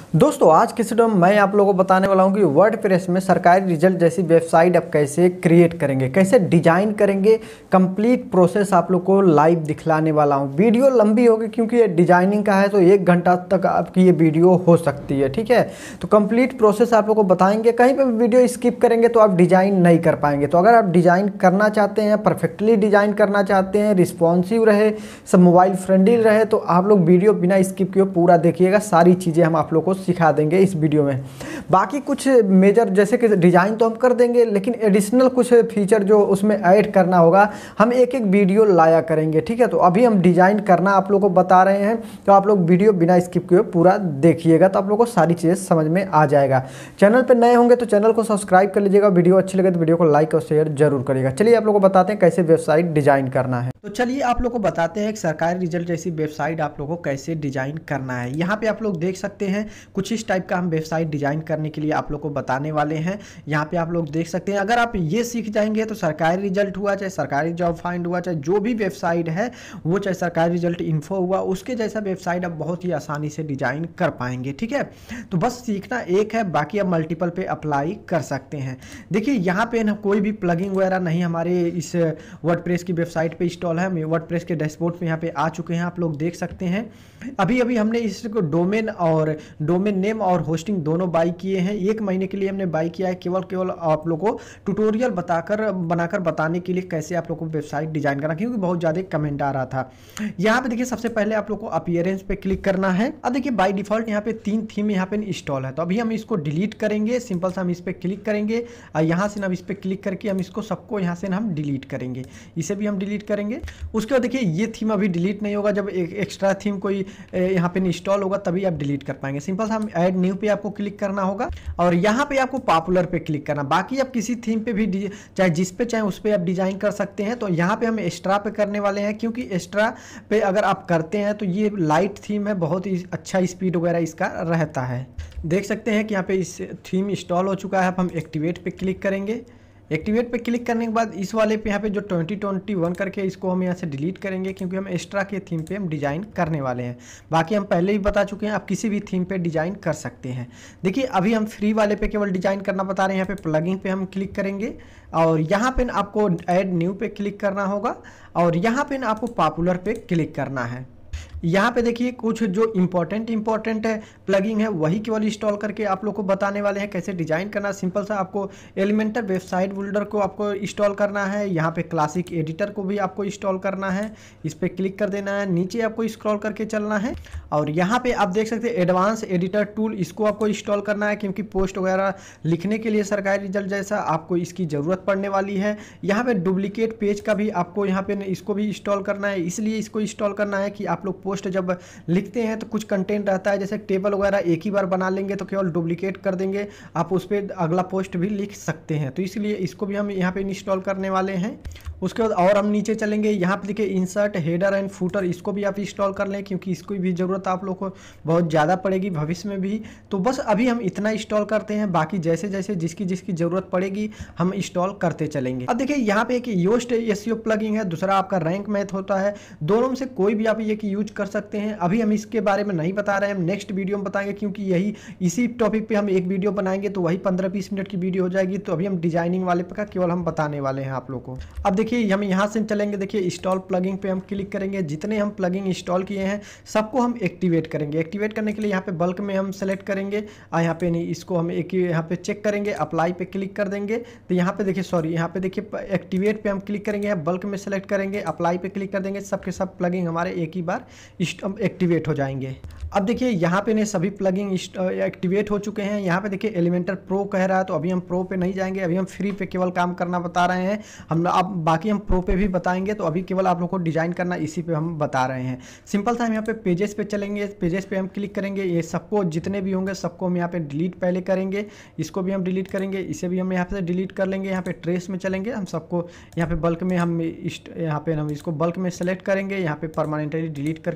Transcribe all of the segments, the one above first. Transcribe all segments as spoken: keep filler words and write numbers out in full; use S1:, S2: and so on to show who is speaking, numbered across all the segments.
S1: दोस्तों आज के वीडियो में मैं आप लोगों को बताने वाला हूं कि वर्डप्रेस में सरकारी रिजल्ट जैसी वेबसाइट आप कैसे क्रिएट करेंगे, कैसे डिजाइन करेंगे। कंप्लीट प्रोसेस आप लोग को लाइव दिखलाने वाला हूं। वीडियो लंबी होगी क्योंकि ये डिजाइनिंग का है, तो एक घंटा तक आपकी ये वीडियो हो सकती है। ठीक है, तो कंप्लीट प्रोसेस आप लोग को बताएंगे। कहीं पर वीडियो स्किप करेंगे तो आप डिजाइन नहीं कर पाएंगे। तो अगर आप डिजाइन करना चाहते हैं, परफेक्टली डिजाइन करना चाहते हैं, रिस्पॉन्सिव रहे, सब मोबाइल फ्रेंडली रहे, तो आप लोग वीडियो बिना स्किप किए पूरा देखिएगा। सारी चीज़ें हम आप लोग को सिखा देंगे इस वीडियो में। बाकी कुछ मेजर जैसे कि डिजाइन तो हम कर देंगे, लेकिन एडिशनल कुछ फीचर जो उसमें ऐड करना होगा हम एक एक वीडियो लाया करेंगे। ठीक है, तो अभी हम डिजाइन करना आप लोगों को बता रहे हैं, तो आप लोग वीडियो बिना स्किप किए पूरा देखिएगा, तो आप लोगों को सारी चीज़ें समझ में आ जाएगा। चैनल पर नए होंगे तो चैनल को सब्सक्राइब कर लीजिएगा। वीडियो अच्छी लगे तो वीडियो को लाइक और शेयर जरूर करिएगा। चलिए आप लोगों को बताते हैं कैसे वेबसाइट डिजाइन करना है। तो चलिए आप लोग को बताते हैं एक सरकारी रिजल्ट जैसी वेबसाइट आप लोगों को कैसे डिजाइन करना है। यहाँ पे आप लोग देख सकते हैं कुछ इस टाइप का हम वेबसाइट डिजाइन करने के लिए आप लोग को बताने वाले हैं। यहाँ पे आप लोग देख सकते हैं, अगर आप ये सीख जाएंगे तो सरकारी रिजल्ट हुआ, चाहे सरकारी जॉब फाइंड हुआ, चाहे जो भी वेबसाइट है वो, चाहे सरकारी रिजल्ट इन्फो हुआ, उसके जैसा वेबसाइट आप बहुत ही आसानी से डिजाइन कर पाएंगे। ठीक है, तो बस सीखना एक है, बाकी आप मल्टीपल पे अप्लाई कर सकते हैं। देखिए यहाँ पे ना कोई भी प्लगिंग वगैरह नहीं हमारे इस वर्डप्रेस की वेबसाइट पे इंस्टॉल है। हम वर्डप्रेस के डैशबोर्ड पे यहाँ पे आ चुके हैं, आप लोग देख सकते हैं। अभी अभी हमने इसको डोमेन और डोमेन नेम और होस्टिंग दोनों बाई किए हैं। एक महीने के लिए हमने बाई किया है, केवल केवल आप लोग को ट्यूटोरियल बताकर बनाकर बताने के लिए कैसे आप लोग को वेबसाइट डिजाइन करना, क्योंकि बहुत ज़्यादा कमेंट आ रहा था। यहाँ पे देखिए सबसे पहले आप लोग को अपीयरेंस पे क्लिक करना है। अब देखिए बाई डिफॉल्ट यहाँ पे तीन थीम यहाँ पे इंस्टॉल है, तो अभी हम इसको डिलीट करेंगे। सिंपल सा हम इस पर क्लिक करेंगे और यहाँ से हम इस पर क्लिक करके हम इसको सबको यहाँ से हम डिलीट करेंगे। इसे भी हम डिलीट करेंगे। उसके बाद देखिए ये थीम अभी डिलीट नहीं होगा, जब एक एक्स्ट्रा थीम कोई यहाँ पे इंस्टॉल होगा तभी आप डिलीट कर पाएंगे। सिंपल सा हम ऐड न्यू पे आपको क्लिक करना होगा और यहाँ पे आपको पॉपुलर पे क्लिक करना। बाकी आप किसी थीम पे भी चाहे जिस पे चाहे उस पे आप डिजाइन कर सकते हैं। तो यहाँ पे हम एक्स्ट्रा पे करने वाले हैं, क्योंकि एक्स्ट्रा पे अगर आप करते हैं तो ये लाइट थीम है, बहुत ही अच्छा स्पीड वगैरह इसका रहता है। देख सकते हैं कि यहाँ पे इस थीम इंस्टॉल हो चुका है। अब हम एक्टिवेट पे क्लिक करेंगे। एक्टिवेट पे क्लिक करने के बाद इस वाले पे यहाँ पे जो ट्वेंटी ट्वेंटी वन करके इसको हम यहाँ से डिलीट करेंगे, क्योंकि हम एक्स्ट्रा के थीम पे हम डिज़ाइन करने वाले हैं। बाकी हम पहले ही बता चुके हैं, आप किसी भी थीम पे डिज़ाइन कर सकते हैं। देखिए अभी हम फ्री वाले पे केवल डिज़ाइन करना बता रहे हैं। यहाँ पे प्लगिंग पे हम क्लिक करेंगे और यहाँ पे आपको ऐड न्यू पे क्लिक करना होगा और यहाँ पे आपको पॉपुलर पे क्लिक करना है। यहाँ पे देखिए कुछ जो इंपॉर्टेंट इंपॉर्टेंट है प्लगिंग है वही केवल इंस्टॉल करके आप लोग को बताने वाले हैं कैसे डिजाइन करना। सिंपल सा आपको एलिमेंटर वेबसाइट बिल्डर को आपको इंस्टॉल करना है। यहाँ पे क्लासिक एडिटर को भी आपको इंस्टॉल करना है, इस पर क्लिक कर देना है। नीचे आपको स्क्रॉल करके चलना है और यहाँ पे आप देख सकते हैं एडवांस एडिटर टूल, इसको आपको इंस्टॉल करना है, क्योंकि पोस्ट वगैरह लिखने के लिए सरकारी रिजल्ट जैसा आपको इसकी ज़रूरत पड़ने वाली है। यहाँ पे डुप्लीकेट पेज का भी आपको यहाँ पे इसको भी इंस्टॉल करना है। इसलिए इसको इंस्टॉल करना है कि आप लोग पोस्ट जब लिखते हैं तो कुछ कंटेंट रहता है, जैसे टेबल वगैरह एक ही बार बना लेंगे तो केवल डुप्लीकेट कर देंगे, आप उस पर अगला पोस्ट भी लिख सकते हैं। तो इसलिए इसको भी हम यहाँ पे इंस्टॉल करने वाले हैं। उसके बाद और हम नीचे चलेंगे, यहाँ पे देखिए इंसर्ट हेडर एंड फूटर, इसको भी आप इंस्टॉल कर लें, क्योंकि इसको भी ज़रूरत आप लोग को बहुत ज़्यादा पड़ेगी भविष्य में भी। तो बस अभी हम इतना इंस्टॉल करते हैं, बाकी जैसे जैसे जिसकी जिसकी ज़रूरत पड़ेगी हम इंस्टॉल करते चलेंगे। अब देखिए यहाँ पे एक योस्ट एसईओ प्लगइन है, दूसरा आपका रैंक मैथ होता है। दोनों में से कोई भी आप ये यूज कर सकते हैं। अभी हम इसके बारे में नहीं बता रहे हैं, हम नेक्स्ट वीडियो में बताएंगे, क्योंकि यही इसी टॉपिक पे हम एक वीडियो बनाएंगे तो वही पंद्रह बीस मिनट की वीडियो हो जाएगी। तो अभी हम डिजाइनिंग वाले का केवल हम बताने वाले हैं आप लोग को। अब देखिए हम यहाँ से चलेंगे, देखिए इंस्टॉल प्लगिंग पे हम क्लिक करेंगे। जितने हम प्लगिंग इंस्टॉल किए हैं सबको हम एक्टिवेट करेंगे। एक्टिवेट करने के लिए यहाँ पे बल्क में हम सेलेक्ट करेंगे और यहाँ पे नहीं, इसको हम एक ही यहाँ पे चेक करेंगे, अप्लाई पे क्लिक कर देंगे। तो यहाँ पे देखिए सॉरी यहाँ पे देखिए एक्टिवेट पे हम क्लिक करेंगे, बल्क में सेलेक्ट करेंगे, अप्लाई पे क्लिक कर देंगे, सबके सब प्लगिंग हमारे एक ही बार एक्टिवेट हो जाएंगे। अब देखिए यहाँ पे ने सभी प्लगिंग एक्टिवेट हो चुके हैं। यहाँ पे देखिए एलिमेंटर प्रो कह रहा है, तो अभी हम प्रो पे नहीं जाएंगे, अभी हम फ्री पे केवल काम करना बता रहे हैं। हम अब बाकी हम प्रो पे भी बताएंगे, तो अभी केवल आप लोग को डिजाइन करना इसी पे हम बता रहे हैं। सिंपल सा हम यहाँ पे पेजेस पे चलेंगे, पेजेस पे हम क्लिक करेंगे। ये सबको जितने भी होंगे सबको हम यहाँ पे डिलीट पहले करेंगे, इसको भी हम डिलीट करेंगे, इसे भी हम यहाँ पे डिलीट कर लेंगे। यहाँ पे ट्रेस में चलेंगे, हम सबको यहाँ पे बल्क में हम यहाँ पे हम इसको बल्क में सेलेक्ट करेंगे, यहाँ पे परमानेंटली डिलीट कर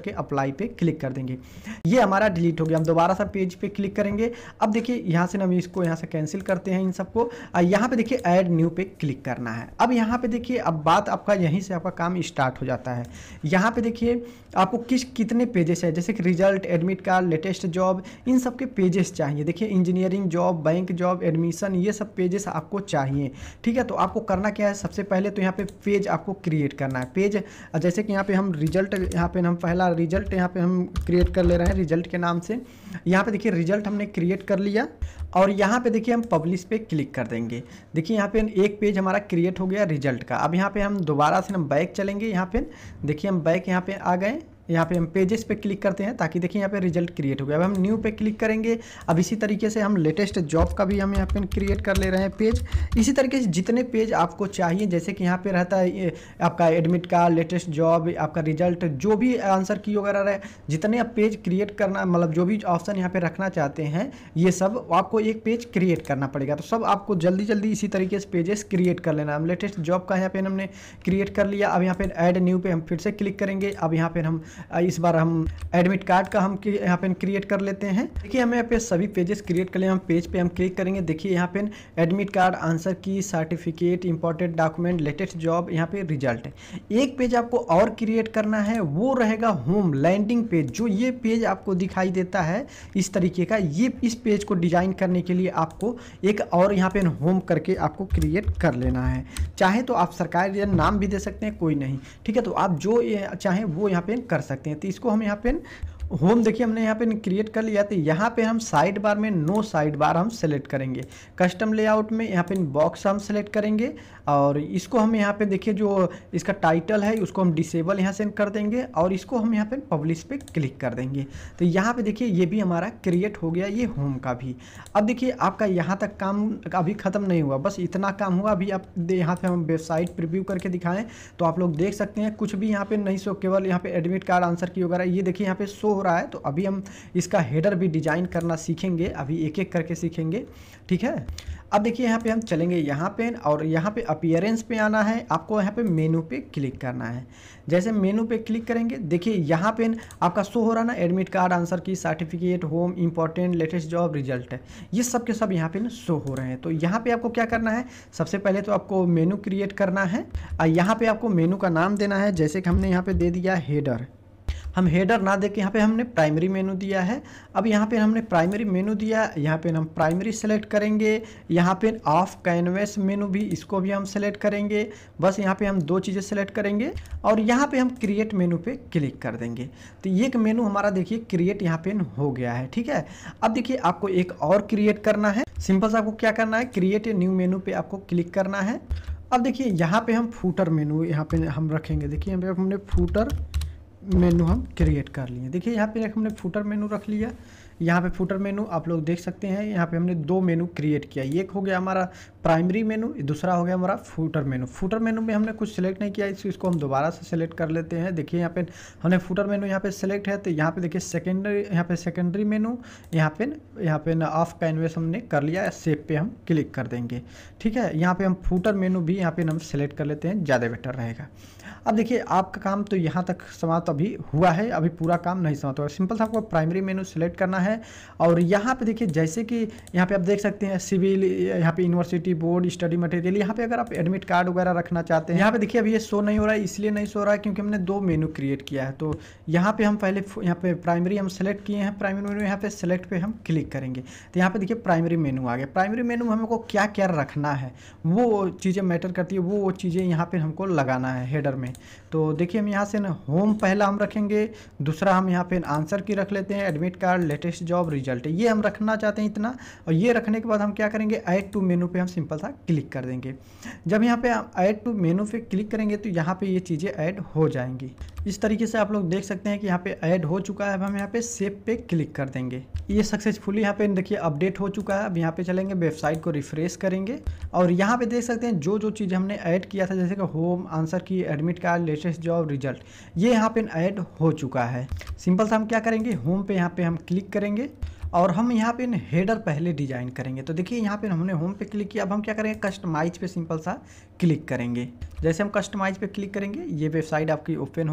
S1: करके अप्लाई पे क्लिक कर देंगे। ये हमारा डिलीट हो गया। हम दोबारा सा पेज पे क्लिक करेंगे। अब देखिए यहाँ से हम इसको यहाँ से कैंसिल करते हैं इन सबको। यहाँ पे देखिए ऐड न्यू पे क्लिक करना है। अब यहाँ पे देखिए अब बात आपका यहीं से आपका काम स्टार्ट हो जाता है। यहाँ पे देखिए आपको किस कितने पेजेस है, जैसे कि result, admit card, latest job, इन सब के पेजेस चाहिए। देखिए engineering job, bank job, admission, ये सब पेजेस आपको चाहिए। ठीक है, तो आपको करना क्या है, सबसे पहले तो यहाँ पे पेज आपको क्रिएट करना है। पेज जैसे कि यहाँ पे हम रिजल्ट, यहाँ पे हम पहला रिजल्ट यहाँ पे हम क्रिएट कर ले रहे हैं रिजल्ट के नाम से। यहाँ पे देखिए रिजल्ट हमने क्रिएट कर लिया और यहाँ पे देखिए हम पब्लिश पे क्लिक कर देंगे। देखिए यहाँ पे एक पेज हमारा क्रिएट हो गया रिजल्ट का। अब यहाँ पे हम दोबारा से हम बैक चलेंगे। यहाँ पे देखिए हम बैक यहाँ पे आ गए। यहाँ पे हम पेजेस पे क्लिक करते हैं ताकि देखिए यहाँ पे रिजल्ट क्रिएट हो गया। अब हम न्यू पे क्लिक करेंगे। अब इसी तरीके से हम लेटेस्ट जॉब का भी हम यहाँ पे क्रिएट कर ले रहे हैं पेज। इसी तरीके से जितने पेज आपको चाहिए, जैसे कि यहाँ पे रहता है ये आपका एडमिट कार्ड, लेटेस्ट जॉब, आपका रिजल्ट, जो भी आंसर की वगैरह रहे, जितने आप पेज क्रिएट करना, मतलब जो भी ऑप्शन यहाँ पे रखना चाहते हैं, ये सब आपको एक पेज क्रिएट करना पड़ेगा। तो सब आपको जल्दी जल्दी इसी तरीके से पेजेस क्रिएट कर लेना। हम लेटेस्ट जॉब का यहाँ पे हमने क्रिएट कर लिया। अब यहाँ पे ऐड न्यू पे हम फिर से क्लिक करेंगे। अब यहाँ पे हम इस बार हम एडमिट कार्ड का हम यहाँ पे क्रिएट कर लेते हैं। देखिए हमें यहाँ पे सभी पेजेस क्रिएट कर लिए। हम पेज पे हम क्लिक करेंगे। देखिए यहाँ पे admit card, answer key, certificate, important document, latest job, यहाँ पे रिजल्ट। एक पेज आपको और क्रिएट करना है, वो रहेगा होम लैंडिंग पेज। जो ये पेज आपको दिखाई देता है इस तरीके का, ये इस पेज को डिजाइन करने के लिए आपको एक और यहाँ पे होम करके आपको क्रिएट कर लेना है। चाहे तो आप सरकारी नाम भी दे सकते हैं, कोई नहीं। ठीक है, तो आप जो चाहें वो यहाँ पे कर सकते हैं। तो इसको हम यहाँ पे होम देखिए हमने यहाँ पे क्रिएट कर लिया। तो यहाँ पे हम साइड बार में नो साइड बार हम सेलेक्ट करेंगे। कस्टम लेआउट में यहाँ पे बॉक्स हम सेलेक्ट करेंगे और इसको हम यहाँ पे देखिए जो इसका टाइटल है उसको हम डिसेबल यहाँ से कर देंगे और इसको हम यहाँ पे पब्लिश पे क्लिक कर देंगे। तो यहाँ पे देखिए ये भी हमारा क्रिएट हो गया, ये होम का भी। अब देखिए आपका यहाँ तक काम अभी ख़त्म नहीं हुआ, बस इतना काम हुआ। अभी आप यहाँ पे हम वेबसाइट प्रीव्यू करके दिखाएं तो आप लोग देख सकते हैं कुछ भी यहाँ पे नहीं शो, केवल यहाँ पे एडमिट कार्ड, आंसर की वगैरह ये देखिए यहाँ पे शो हो रहा है। तो अभी हम इसका हेडर भी डिजाइन करना सीखेंगे, अभी एक एक करके सीखेंगे। ठीक है, अब देखिए यहाँ पे हम चलेंगे यहाँ पे और यहाँ पे अपीयरेंस पे आना है। आपको यहाँ पे मेनू पे क्लिक करना है। जैसे मेनू पे क्लिक करेंगे देखिए यहाँ पे आपका शो हो रहा ना admit card, answer key, certificate, home, important, latest job, result है, ये सब के सब यहाँ पे शो हो रहे हैं। तो यहाँ पे आपको क्या करना है, सबसे पहले तो आपको मेनू क्रिएट करना है और यहाँ पे आपको मेनू का नाम देना है। जैसे कि हमने यहाँ पे दे दिया हेडर, हम हेडर ना देके यहाँ पे हमने प्राइमरी मेनू दिया है। अब यहाँ पे हमने प्राइमरी मेनू दिया, यहाँ पे हम प्राइमरी सेलेक्ट करेंगे। यहाँ पे ऑफ कैनवस मेनू भी, इसको भी हम सेलेक्ट करेंगे। बस यहाँ पे हम दो चीज़ें सेलेक्ट करेंगे और यहाँ पे हम क्रिएट मेनू पे क्लिक कर देंगे। तो ये एक मेनू हमारा देखिए क्रिएट यहाँ पे हो गया है। ठीक है, अब देखिए आपको एक और क्रिएट करना है। सिंपल से आपको क्या करना है, क्रिएट ए न्यू मेनू पे आपको क्लिक करना है। अब देखिए यहाँ पे हम फूटर मेनू यहाँ पे हम रखेंगे। देखिए यहाँ पे हमने फूटर मेनू हम क्रिएट कर लिए। देखिए यहाँ पे हमने फूटर मेनू रख लिया। यहाँ पे फूटर मेनू आप लोग देख सकते हैं, यहाँ पे हमने दो मेनू क्रिएट किया। एक हो गया हमारा प्राइमरी मेनू, दूसरा हो गया हमारा फूटर मेनू। फूटर मेनू में हमने कुछ सेलेक्ट नहीं किया, इसको हम दोबारा से सेलेक्ट कर लेते हैं। देखिए यहाँ पे हमने फूटर मेनू यहाँ पे सेलेक्ट है। तो यहाँ पे देखिए सेकेंडरी, यहाँ पे सेकेंडरी मेनू, यहाँ पे यहाँ पे ऑफ कैनवस हमने कर लिया। सेव पे हम क्लिक कर देंगे। ठीक है, यहाँ पे हम फूटर मेनू भी यहाँ पे हम सेलेक्ट कर लेते हैं, ज़्यादा बेटर रहेगा। अब देखिए आपका काम तो यहाँ तक समाप्त अभी हुआ है, अभी पूरा काम नहीं समाप्त हुआ। सिंपल सा आपको प्राइमरी मेनू सेलेक्ट करना है और यहाँ पे देखिए जैसे कि यहाँ पे आप देख सकते हैं सिविल, यहाँ पे यूनिवर्सिटी, बोर्ड, स्टडी मटेरियल। यहाँ पे अगर आप एडमिट कार्ड वगैरह रखना चाहते हैं, यहाँ पे देखिए अभी ये शो नहीं हो रहा है, इसलिए नहीं शो रहा है क्योंकि हमने दो मेनू क्रिएट किया है। तो यहाँ पे हम पहले यहाँ पे प्राइमरी हम सेलेक्ट किए हैं, प्राइमरी मेनू यहाँ पे सेलेक्ट पे हम क्लिक करेंगे। तो यहाँ पे देखिए प्राइमरी मेनू आ गया। प्राइमरी मेनू में हमको क्या क्या रखना है वो चीज़ें मैटर करती है, वो वो चीज़ें यहाँ पे हमको लगाना है हेडर में। तो देखिए हम यहाँ से ना होम पहला हम रखेंगे, दूसरा हम यहाँ पे आंसर की रख लेते हैं, admit card, latest job, result, ये हम रखना चाहते हैं इतना। और ये रखने के बाद हम क्या करेंगे, ऐड टू मेनू पे हम सिंपल सा क्लिक कर देंगे। जब यहाँ पे ऐड टू मेनू पे क्लिक करेंगे तो यहाँ पे ये चीज़ें ऐड हो जाएंगी। इस तरीके से आप लोग देख सकते हैं कि यहाँ पे ऐड हो चुका है। अब हम यहाँ पे सेव पे क्लिक कर देंगे। ये सक्सेसफुली यहाँ पे देखिए अपडेट हो चुका है। अब यहाँ पे चलेंगे, वेबसाइट को रिफ्रेश करेंगे और यहाँ पे देख सकते हैं जो जो चीज़ हमने ऐड किया था, जैसे कि home, answer key, admit card, latest job, result, ये यहाँ पे ऐड हो चुका है। सिंपल सा हम क्या करेंगे, होम पे यहाँ पे हम क्लिक करेंगे और हम यहाँ पे हेडर पहले डिजाइन करेंगे। तो देखिए यहाँ पे हमने होम पे क्लिक किया। अब हम क्या करेंगे, कस्टमाइज पे सिंपल सा क्लिक करेंगे। जैसे हम कस्टमाइज पे क्लिक करेंगे ये वेबसाइट आपकी ओपन होगी।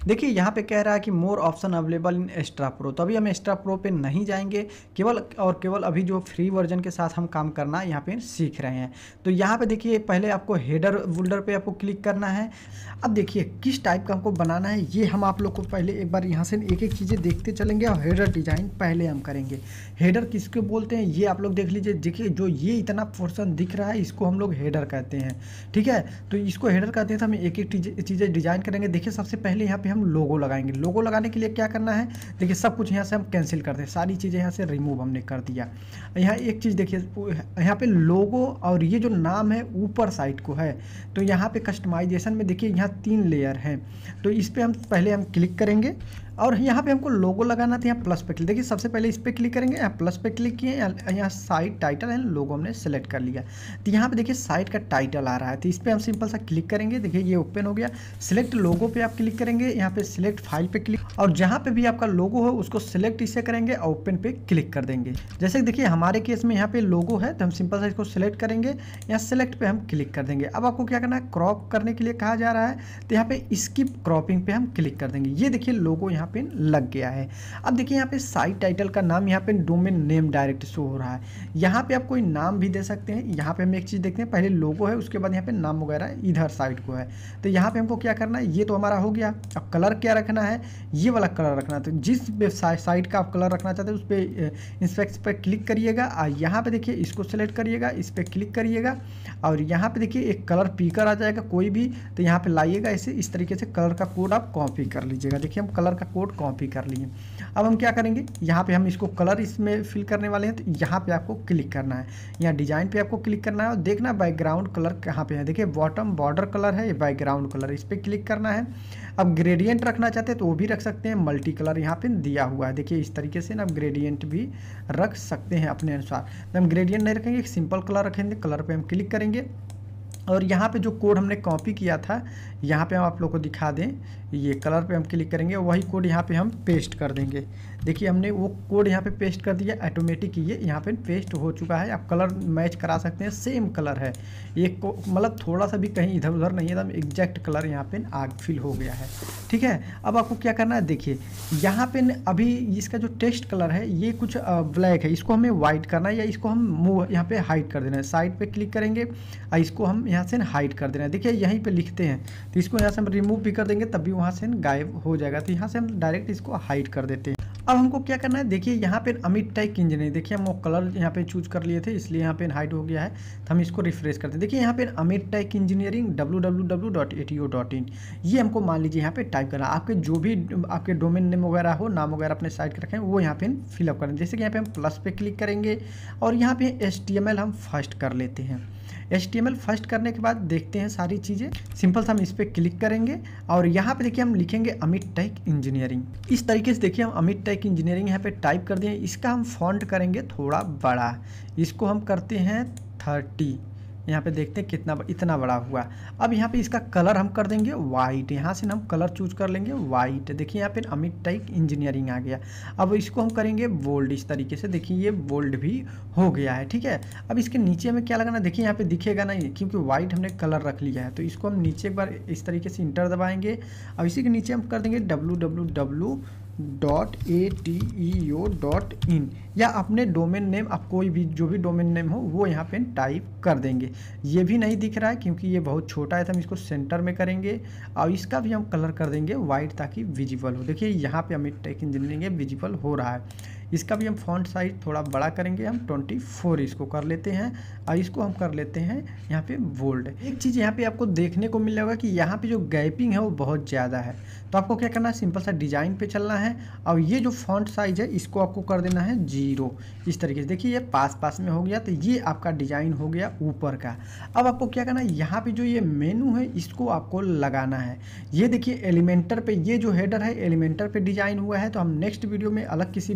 S1: देखिए यहाँ पे कह रहा है कि more option available in extra pro, तो अभी हम एक्स्ट्रा प्रो पे नहीं जाएंगे, केवल और केवल अभी जो फ्री वर्जन के साथ हम काम करना यहाँ पे सीख रहे हैं। तो यहाँ पे देखिए पहले आपको हेडर वोल्डर पे आपको क्लिक करना है। अब देखिए किस टाइप का हमको बनाना है ये हम आप लोग को पहले एक बार यहाँ से एक एक चीज़ें देखते चलेंगे और हेडर डिजाइन पहले हम करेंगे। हेडर किसको बोलते हैं ये आप लोग देख लीजिए। देखिए जो ये इतना पोर्शन दिख रहा है इसको हम लोग हेडर कहते हैं, ठीक है। तो इसको हेडर कहते हैं। तो हम एक एक चीज़ें डिजाइन करेंगे। देखिए सबसे पहले यहाँ पे हम लोगो लगाएंगे। लोगो लगाने के लिए क्या करना है, देखिए सब कुछ यहाँ से हम कैंसिल करते हैं, सारी चीज़ें यहाँ से रिमूव हमने कर दिया। यहाँ एक चीज़ देखिए, यहाँ पे लोगो और ये जो नाम है ऊपर साइड को है, तो यहाँ पे कस्टमाइजेशन में देखिए यहाँ तीन लेयर हैं, तो इस पर हम पहले हम क्लिक करेंगे और यहाँ पे हमको लोगो लगाना था। यहाँ प्लस पे क्लिक, देखिए सबसे पहले इस पर क्लिक करेंगे, यहाँ प्लस पे क्लिक किए, यहाँ साइड टाइटल है लोगो हमने सेलेक्ट कर लिया। तो यहाँ पे देखिए साइड का टाइटल आ रहा है, तो इस पर हम सिंपल सा क्लिक करेंगे। देखिए ये ओपन हो गया। सिलेक्ट लोगो पे आप क्लिक करेंगे, यहाँ पे सिलेक्ट फाइल पे क्लिक, और जहाँ पे भी आपका लोगो हो उसको सिलेक्ट इसे करेंगे और ओपन पे क्लिक कर देंगे। जैसे देखिए हमारे केस में यहाँ पे लोगो है तो हम सिंपल सा इसको सिलेक्ट करेंगे, यहाँ सिलेक्ट पे हम क्लिक कर देंगे। अब आपको क्या करना है, क्रॉप करने के लिए कहा जा रहा है, तो यहाँ पे स्किप क्रॉपिंग पे हम क्लिक कर देंगे। ये देखिए लोगो यहाँ पे लग गया है। अब देखिए यहाँ पे साइट टाइटल का नाम यहाँ पे डोमेन नेम डायरेक्ट शो हो रहा है। यहाँ पे आप कोई नाम भी दे सकते हैं। यहाँ पे हम एक चीज़ देखते हैं, पहले लोगो है उसके बाद यहाँ पे नाम वगैरह इधर साइड को है। तो यहाँ पे हमको क्या करना है, ये तो हमारा हो गया। अब कलर क्या रखना है, ये वाला कलर रखना है। तो जिस साइट का आप कलर रखना चाहते हैं उस पर इंस्पेक्ट पर क्लिक करिएगा और यहाँ पे देखिए इसको सेलेक्ट करिएगा, इस पर क्लिक करिएगा और यहाँ पे देखिए एक कलर पिकर आ जाएगा कोई भी, तो यहाँ पे लाइएगा ऐसे, इस तरीके से कलर का कोड आप कॉपी कर लीजिएगा। देखिए हम कलर का कोड कॉपी कर लिए। अब हम क्या करेंगे, यहाँ पे हम इसको कलर इसमें फिल करने वाले हैं, तो यहाँ पे आपको क्लिक करना है, यहाँ डिजाइन पे आपको क्लिक करना है और देखना बैकग्राउंड कलर कहाँ पे है। देखिए बॉटम बॉर्डर कलर है, ये बैकग्राउंड कलर, इस पर क्लिक करना है। अब ग्रेडियंट रखना चाहते हैं तो वो भी रख सकते हैं, मल्टी कलर यहाँ पे दिया हुआ है। देखिए इस तरीके से ना आप ग्रेडियंट भी रख सकते हैं अपने अनुसार। तो हम ग्रेडियंट नहीं रखेंगे, सिंपल कलर रखेंगे। कलर पे हम क्लिक करेंगे और यहाँ पे जो कोड हमने कॉपी किया था यहाँ पे हम आप लोग को दिखा दें, ये कलर पे हम क्लिक करेंगे, वही कोड यहाँ पे हम पेस्ट कर देंगे। देखिए हमने वो कोड यहाँ पे पेस्ट कर दिया, ऑटोमेटिक ये यहाँ पे पेस्ट हो चुका है। आप कलर मैच करा सकते हैं, सेम कलर है, एक को मतलब थोड़ा सा भी कहीं इधर उधर नहीं है, एकदम एग्जैक्ट कलर यहाँ पे आग फिल हो गया है, ठीक है। अब आपको क्या करना है, देखिए यहाँ पे अभी इसका जो टेक्स्ट कलर है ये कुछ ब्लैक है, इसको हमें वाइट करना है या इसको हम मूव यहाँ पे हाइड कर देना है। साइड पे क्लिक करेंगे और इसको हम यहाँ से हाइड कर देना है। देखिए यहीं पे लिखते हैं तो इसको यहाँ से हम रिमूव भी कर देंगे, तब भी वहाँ से गायब हो जाएगा। तो यहाँ से हम डायरेक्ट इसको हाइड कर देते हैं। अब हमको क्या करना है, देखिए यहाँ पे अमित टेक इंजीनियरिंग, देखिए हम वो कलर यहाँ पे चूज कर लिए थे इसलिए यहाँ पे हाइड हो गया है। तो हम इसको रिफ्रेश करते हैं। देखिए यहाँ पे Amit tech engineering W W W dot A T O dot in, ये हमको मान लीजिए यहाँ पे टाइप करना। आपके जो भी आपके डोमेन नेम वगैरह हो, नाम वगैरह अपने साइट के रखें, वो यहाँ पे फिलअप करें। जैसे कि यहाँ पे हम प्लस पे क्लिक करेंगे और यहाँ पे एच टी एम एल हम फर्स्ट कर लेते हैं। H T M L first करने के बाद देखते हैं सारी चीज़ें, सिंपल सा हम इस पर क्लिक करेंगे और यहाँ पे देखिए हम लिखेंगे अमित टेक इंजीनियरिंग। इस तरीके से देखिए हम अमित टेक इंजीनियरिंग यहाँ पे टाइप कर दिए। इसका हम फॉन्ट करेंगे थोड़ा बड़ा, इसको हम करते हैं थर्टी। यहाँ पे देखते हैं कितना इतना बड़ा हुआ। अब यहाँ पे इसका कलर हम कर देंगे वाइट, यहाँ से हम कलर चूज कर लेंगे वाइट। देखिए यहाँ पे अमित टेक इंजीनियरिंग आ गया। अब इसको हम करेंगे बोल्ड इस तरीके से, देखिए ये बोल्ड भी हो गया है, ठीक है। अब इसके नीचे हमें क्या लगाना, देखिए यहाँ पे दिखेगा नहीं क्योंकि वाइट हमने कलर रख लिया है। तो इसको हम नीचे एक बार इस तरीके से इंटर दबाएंगे। अब इसी के नीचे हम कर देंगे W W W dot A T E O dot in, या अपने डोमेन नेम, आप कोई भी जो भी डोमेन नेम हो वो यहाँ पे टाइप कर देंगे। ये भी नहीं दिख रहा है क्योंकि ये बहुत छोटा है, तो हम इसको सेंटर में करेंगे और इसका भी हम कलर कर देंगे वाइट ताकि विजिबल हो। देखिए यहाँ पे अमित टेक इंजीनियरिंग विजिबल हो रहा है। इसका भी हम फॉन्ट साइज थोड़ा बड़ा करेंगे, हम चौबीस इसको कर लेते हैं और इसको हम कर लेते हैं यहाँ पे बोल्ड। एक चीज़ यहाँ पे आपको देखने को मिल जाएगा कि यहाँ पे जो गैपिंग है वो बहुत ज़्यादा है। तो आपको क्या करना है, सिंपल सा डिजाइन पे चलना है और ये जो फॉन्ट साइज है इसको आपको कर देना है जीरो। इस तरीके से देखिए ये पास पास में हो गया, तो ये आपका डिजाइन हो गया ऊपर का। अब आपको क्या करना है, यहाँ पे जो ये मेनू है इसको आपको लगाना है। ये देखिए एलिमेंटर पे ये जो हेडर है एलिमेंटर पे डिजाइन हुआ है। तो हम नेक्स्ट वीडियो में अलग किसी वीडियो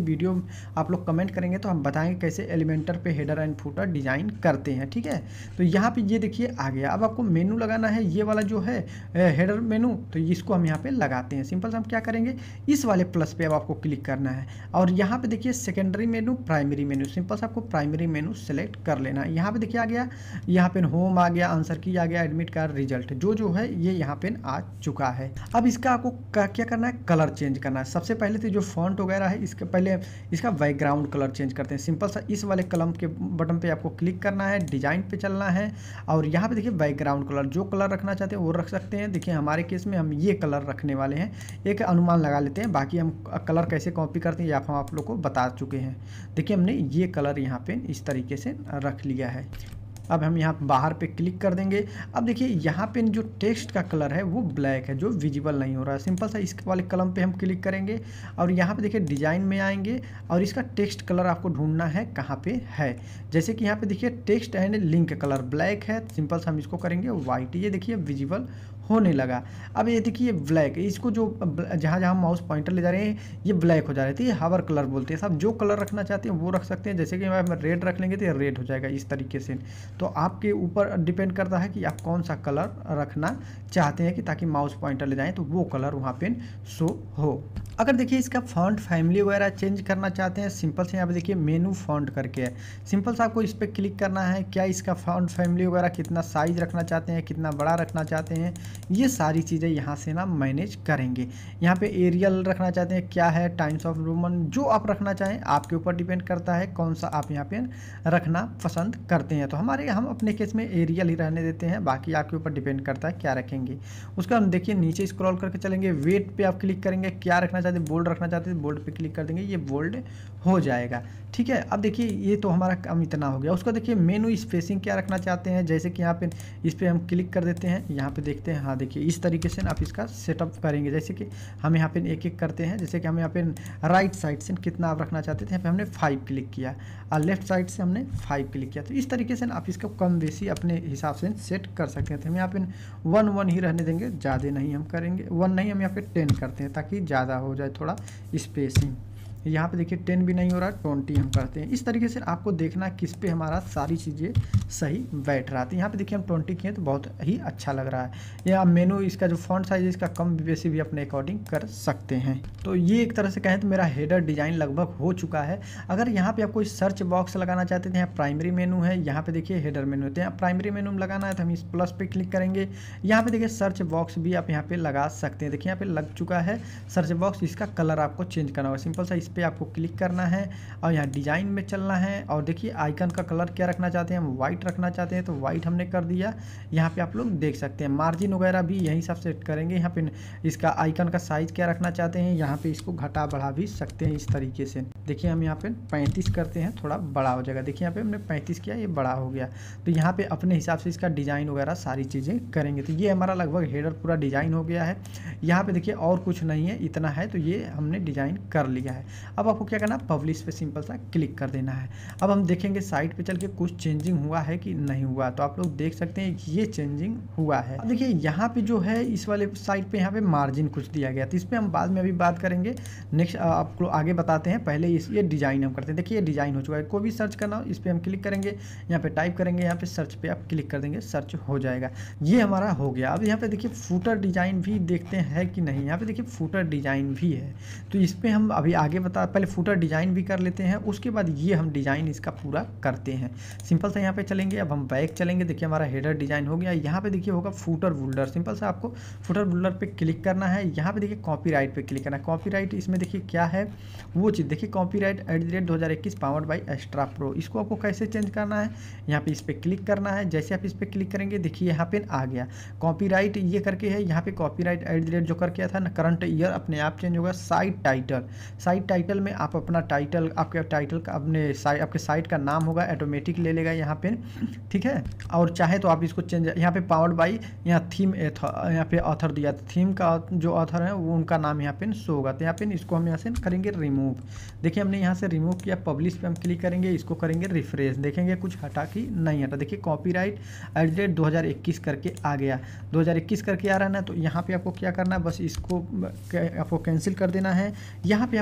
S1: आप लोग कमेंट करेंगे तो हम बताएंगे कैसे एलिमेंटर पे हेडर एंड फुटर डिजाइन करते हैं, ठीक है। तो यहाँ पे ये देखिए आ गया। अब आपको मेनू लगाना है, ये वाला जो है हेडर मेनू, तो इसको हम यहाँ पे लगाते हैं। सिंपल से हम क्या करेंगे, इस वाले प्लस पे अब आपको क्लिक करना है और यहाँ पे देखिए secondary menu, primary menu, simple से आपको प्राइमरी मेनू सेलेक्ट कर लेना है। यहाँ पे देखिए आ गया, यहाँ पे होम आ गया, आंसर की आ गया, एडमिट कार्ड, रिजल्ट जो जो है ये यहाँ पे आ चुका है। अब इसका आपको क्या करना है, कलर चेंज करना है। सबसे पहले तो जो फॉन्ट वगैरह है इसके पहले इसका बैकग्राउंड कलर चेंज करते हैं। सिंपल सा इस वाले कलम के बटन पे आपको क्लिक करना है, डिजाइन पे चलना है और यहाँ पे देखिए बैकग्राउंड कलर, जो कलर रखना चाहते हैं वो रख सकते हैं। देखिए हमारे केस में हम ये कलर रखने वाले हैं, एक अनुमान लगा लेते हैं, बाकी हम कलर कैसे कॉपी करते हैं या हम आप लोग को बता चुके हैं। देखिए हमने ये कलर यहाँ पे इस तरीके से रख लिया है। अब हम यहाँ बाहर पे क्लिक कर देंगे। अब देखिए यहाँ पे जो टेक्स्ट का कलर है वो ब्लैक है, जो विजिबल नहीं हो रहा है। सिंपल सा इस वाले कलम पे हम क्लिक करेंगे और यहाँ पे देखिए डिजाइन में आएंगे और इसका टेक्स्ट कलर आपको ढूंढना है कहाँ पे है। जैसे कि यहाँ पे देखिए text and link colour black है, सिंपल सा हम इसको करेंगे वाइट। ये देखिए विजिबल होने लगा। अब ये देखिए ब्लैक, इसको जो जहाँ जहाँ माउस पॉइंटर ले जा रहे हैं ये ब्लैक हो जा रहे थे, ये हावर कलर बोलते हैं। सब जो कलर रखना चाहते हैं वो रख सकते हैं। जैसे कि हम रेड रख लेंगे तो ये रेड हो जाएगा इस तरीके से। तो आपके ऊपर डिपेंड करता है कि आप कौन सा कलर रखना चाहते हैं कि ताकि माउस पॉइंटर ले जाएं तो वो कलर वहाँ पे शो हो। अगर देखिए इसका फॉन्ट फैमिली वगैरह चेंज करना चाहते हैं, सिंपल से यहाँ पे देखिए मेनू फॉन्ट करके है, सिंपल से आपको इस पर क्लिक करना है। क्या इसका फॉन्ट फैमिली वगैरह कितना साइज रखना चाहते हैं, कितना बड़ा रखना चाहते हैं, ये सारी चीज़ें यहाँ से ना मैनेज करेंगे। यहाँ पे एरियल रखना चाहते हैं, क्या है टाइम्स ऑफ रोमन, जो आप रखना चाहें आपके ऊपर डिपेंड करता है कौन सा आप यहाँ पे रखना पसंद करते हैं। तो हमारे हम अपने केस में एरियल ही रहने देते हैं, बाकी आपके ऊपर डिपेंड करता है क्या रखेंगे। उसका हम देखिए नीचे स्क्रॉल करके चलेंगे, वेट पे आप क्लिक करेंगे, क्या रखना चाहते हैं, बोल्ड रखना चाहते हैं बोल्ड पे क्लिक कर देंगे, ये बोल्ड हो जाएगा, ठीक है। अब देखिए ये तो हमारा काम इतना हो गया। उसका देखिए मेनू स्पेसिंग क्या रखना चाहते हैं, जैसे कि यहाँ पे इस पर हम क्लिक कर देते हैं, यहाँ पे देखते हैं, हाँ देखिए इस तरीके से आप इसका सेटअप करेंगे। जैसे कि हम यहाँ पे एक एक करते हैं, जैसे कि हम यहाँ पे राइट साइड से कितना आप रखना चाहते थे, यहाँ पे हमने फाइव क्लिक किया और लेफ्ट साइड से हमने फाइव क्लिक किया। तो इस तरीके से आप इसका कम बेसी अपने हिसाब से सेट कर सकते हैं। तो हम यहाँ पे वन वन ही रहने देंगे, ज़्यादा नहीं हम करेंगे, वन नहीं हम यहाँ पे टेन करते हैं ताकि ज़्यादा हो जाए थोड़ा स्पेसिंग। यहाँ पे देखिए टेन भी नहीं हो रहा, ट्वेंटी हम करते हैं। इस तरीके से आपको देखना किस पे हमारा सारी चीज़ें सही बैठ रहा था। यहाँ पे देखिए हम ट्वेंटी किए तो बहुत ही अच्छा लग रहा है। या मेनू इसका जो फॉन्ट साइज है इसका कम बेसी भी अपने अकॉर्डिंग कर सकते हैं। तो ये एक तरह से कहें तो मेरा हेडर डिज़ाइन लगभग हो चुका है। अगर यहाँ पे आप कोई सर्च बॉक्स लगाना चाहते थे, यहाँ प्राइमरी मेनू है, यहाँ पे देखिए हेडर मेनू है, तो यहाँ प्राइमरी मेनू में लगाना है तो हम इस प्लस पे क्लिक करेंगे। यहाँ पे देखिए सर्च बॉक्स भी आप यहाँ पे लगा सकते हैं। देखिए यहाँ पे लग चुका है सर्च बॉक्स, इसका कलर आपको चेंज करना होगा। सिंपल सा इस पे आपको क्लिक करना है और यहाँ डिजाइन में चलना है और देखिए आइकन का कलर क्या रखना चाहते हैं, हम व्हाइट रखना चाहते हैं तो व्हाइट हमने कर दिया। यहाँ पे आप लोग देख सकते हैं मार्जिन वगैरह भी यहीं सब सेट करेंगे। यहाँ पे इसका आइकन का साइज क्या रखना चाहते हैं, यहाँ पे इसको घटा बढ़ा भी सकते हैं इस तरीके से। देखिए हम यहाँ पे पैंतीस करते हैं, थोड़ा बड़ा हो जाएगा। देखिए यहाँ पे हमने पैंतीस किया, ये बड़ा हो गया। तो यहाँ पे अपने हिसाब से इसका डिजाइन वगैरह सारी चीज़ें करेंगे। तो ये हमारा लगभग हेडर पूरा डिजाइन हो गया है। यहाँ पे देखिए और कुछ नहीं है, इतना है, तो ये हमने डिजाइन कर लिया है। अब आपको क्या करना, पब्लिश पे सिंपल सा क्लिक कर देना है। अब हम देखेंगे साइट पे चल के कुछ चेंजिंग हुआ है कि नहीं हुआ। तो आप लोग देख सकते हैं ये चेंजिंग हुआ है। अब देखिए यहाँ पे जो है इस वाले साइट पे यहाँ पे मार्जिन कुछ दिया गया, तो इस पर हम बाद में अभी बात करेंगे। नेक्स्ट आपको आगे बताते हैं, पहले इस ये डिजाइन हम करते हैं। देखिए ये डिजाइन हो चुका है। कोई भी सर्च करना हो इस पर हम क्लिक करेंगे, यहाँ पे टाइप करेंगे, यहाँ पे सर्च पे आप क्लिक कर देंगे, सर्च हो जाएगा। ये हमारा हो गया। अब यहाँ पे देखिए फूटर डिजाइन भी देखते हैं कि नहीं। यहाँ पे देखिए फूटर डिजाइन भी है, तो इस पर हम अभी आगे बता, पहले फूटर डिजाइन भी कर लेते हैं, उसके बाद ये हम डिजाइन इसका पूरा करते हैं। सिंपल से यहाँ पे चलेंगे, अब हम बैक चलेंगे। देखिए हमारा हेडर डिजाइन हो गया। यहाँ पे देखिए होगा फूटर बुल्डर, सिंपल से आपको फूटर बुल्डर पे क्लिक करना है। यहाँ पे देखिए कॉपीराइट पे क्लिक करना है। कॉपीराइट इसमें देखिए क्या है वो चीज़, देखिए कॉपीराइट एट द रेट दो हज़ार इक्कीस पावर्ड बाई एक्स्ट्रा प्रो। इसको आपको कैसे चेंज करना है, यहाँ पे इस पर क्लिक करना है। जैसे आप इस पर क्लिक करेंगे देखिए यहाँ पे आ गया कॉपीराइट, ये करके है। यहाँ पे कॉपीराइट एट द रेट जो करके था ना, करंट ईयर अपने आप चेंज होगा। साइट टाइटल, साइट टाइटल में आप अपना टाइटल, आपके टाइटल का अपने साइट, आपके साइट का नाम होगा, ऑटोमेटिक ले लेगा यहाँ पे, ठीक है। और चाहे तो आप इसको चेंज, यहाँ पे पावर्ड बाई, यहाँ थीम यहाँ पे ऑथर दिया, थीम का जो ऑथर है वो उनका नाम यहाँ पे शो होगा। तो यहाँ पे इसको हम यहाँ से करेंगे रिमूव। देखिए हमने यहाँ से रिमूव किया, पब्लिश पे हम क्लिक करेंगे, इसको करेंगे रिफ्रेश, देखेंगे कुछ हटा कि नहीं हटा। देखिए कॉपीराइट एट द रेट दो हज़ार इक्कीस करके आ गया, दो हज़ार इक्कीस करके आ रहा है ना। तो यहाँ पे आपको क्या करना है, बस इसको आपको कैंसिल कर देना है। यहाँ पे आपको अपने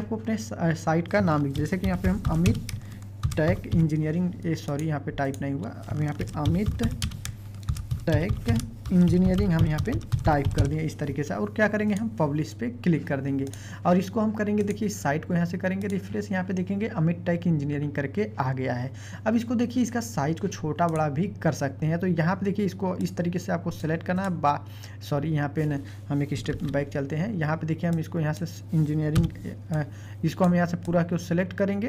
S1: साइट का नाम लिखिए, जैसे कि यहाँ पे हम Amit tech engineering, uh sorry यहाँ पे टाइप नहीं हुआ, अब यहाँ पे अमित टेक इंजीनियरिंग हम यहाँ पे टाइप कर दिए इस तरीके से। और क्या करेंगे, हम पब्लिश पे क्लिक कर देंगे और इसको हम करेंगे, देखिए इस साइट को यहाँ से करेंगे रिफ्रेश, यहाँ पे देखेंगे अमित टेक इंजीनियरिंग करके आ गया है। अब इसको देखिए इसका साइज को छोटा बड़ा भी कर सकते हैं। तो यहाँ पे देखिए इसको इस तरीके से आपको सेलेक्ट करना है, बा सॉरी यहाँ पे न, हम एक स्टेप बैक चलते हैं। यहाँ पे देखिए हम इसको यहाँ से इंजीनियरिंग, इसको हम यहाँ से पूरा को सेलेक्ट करेंगे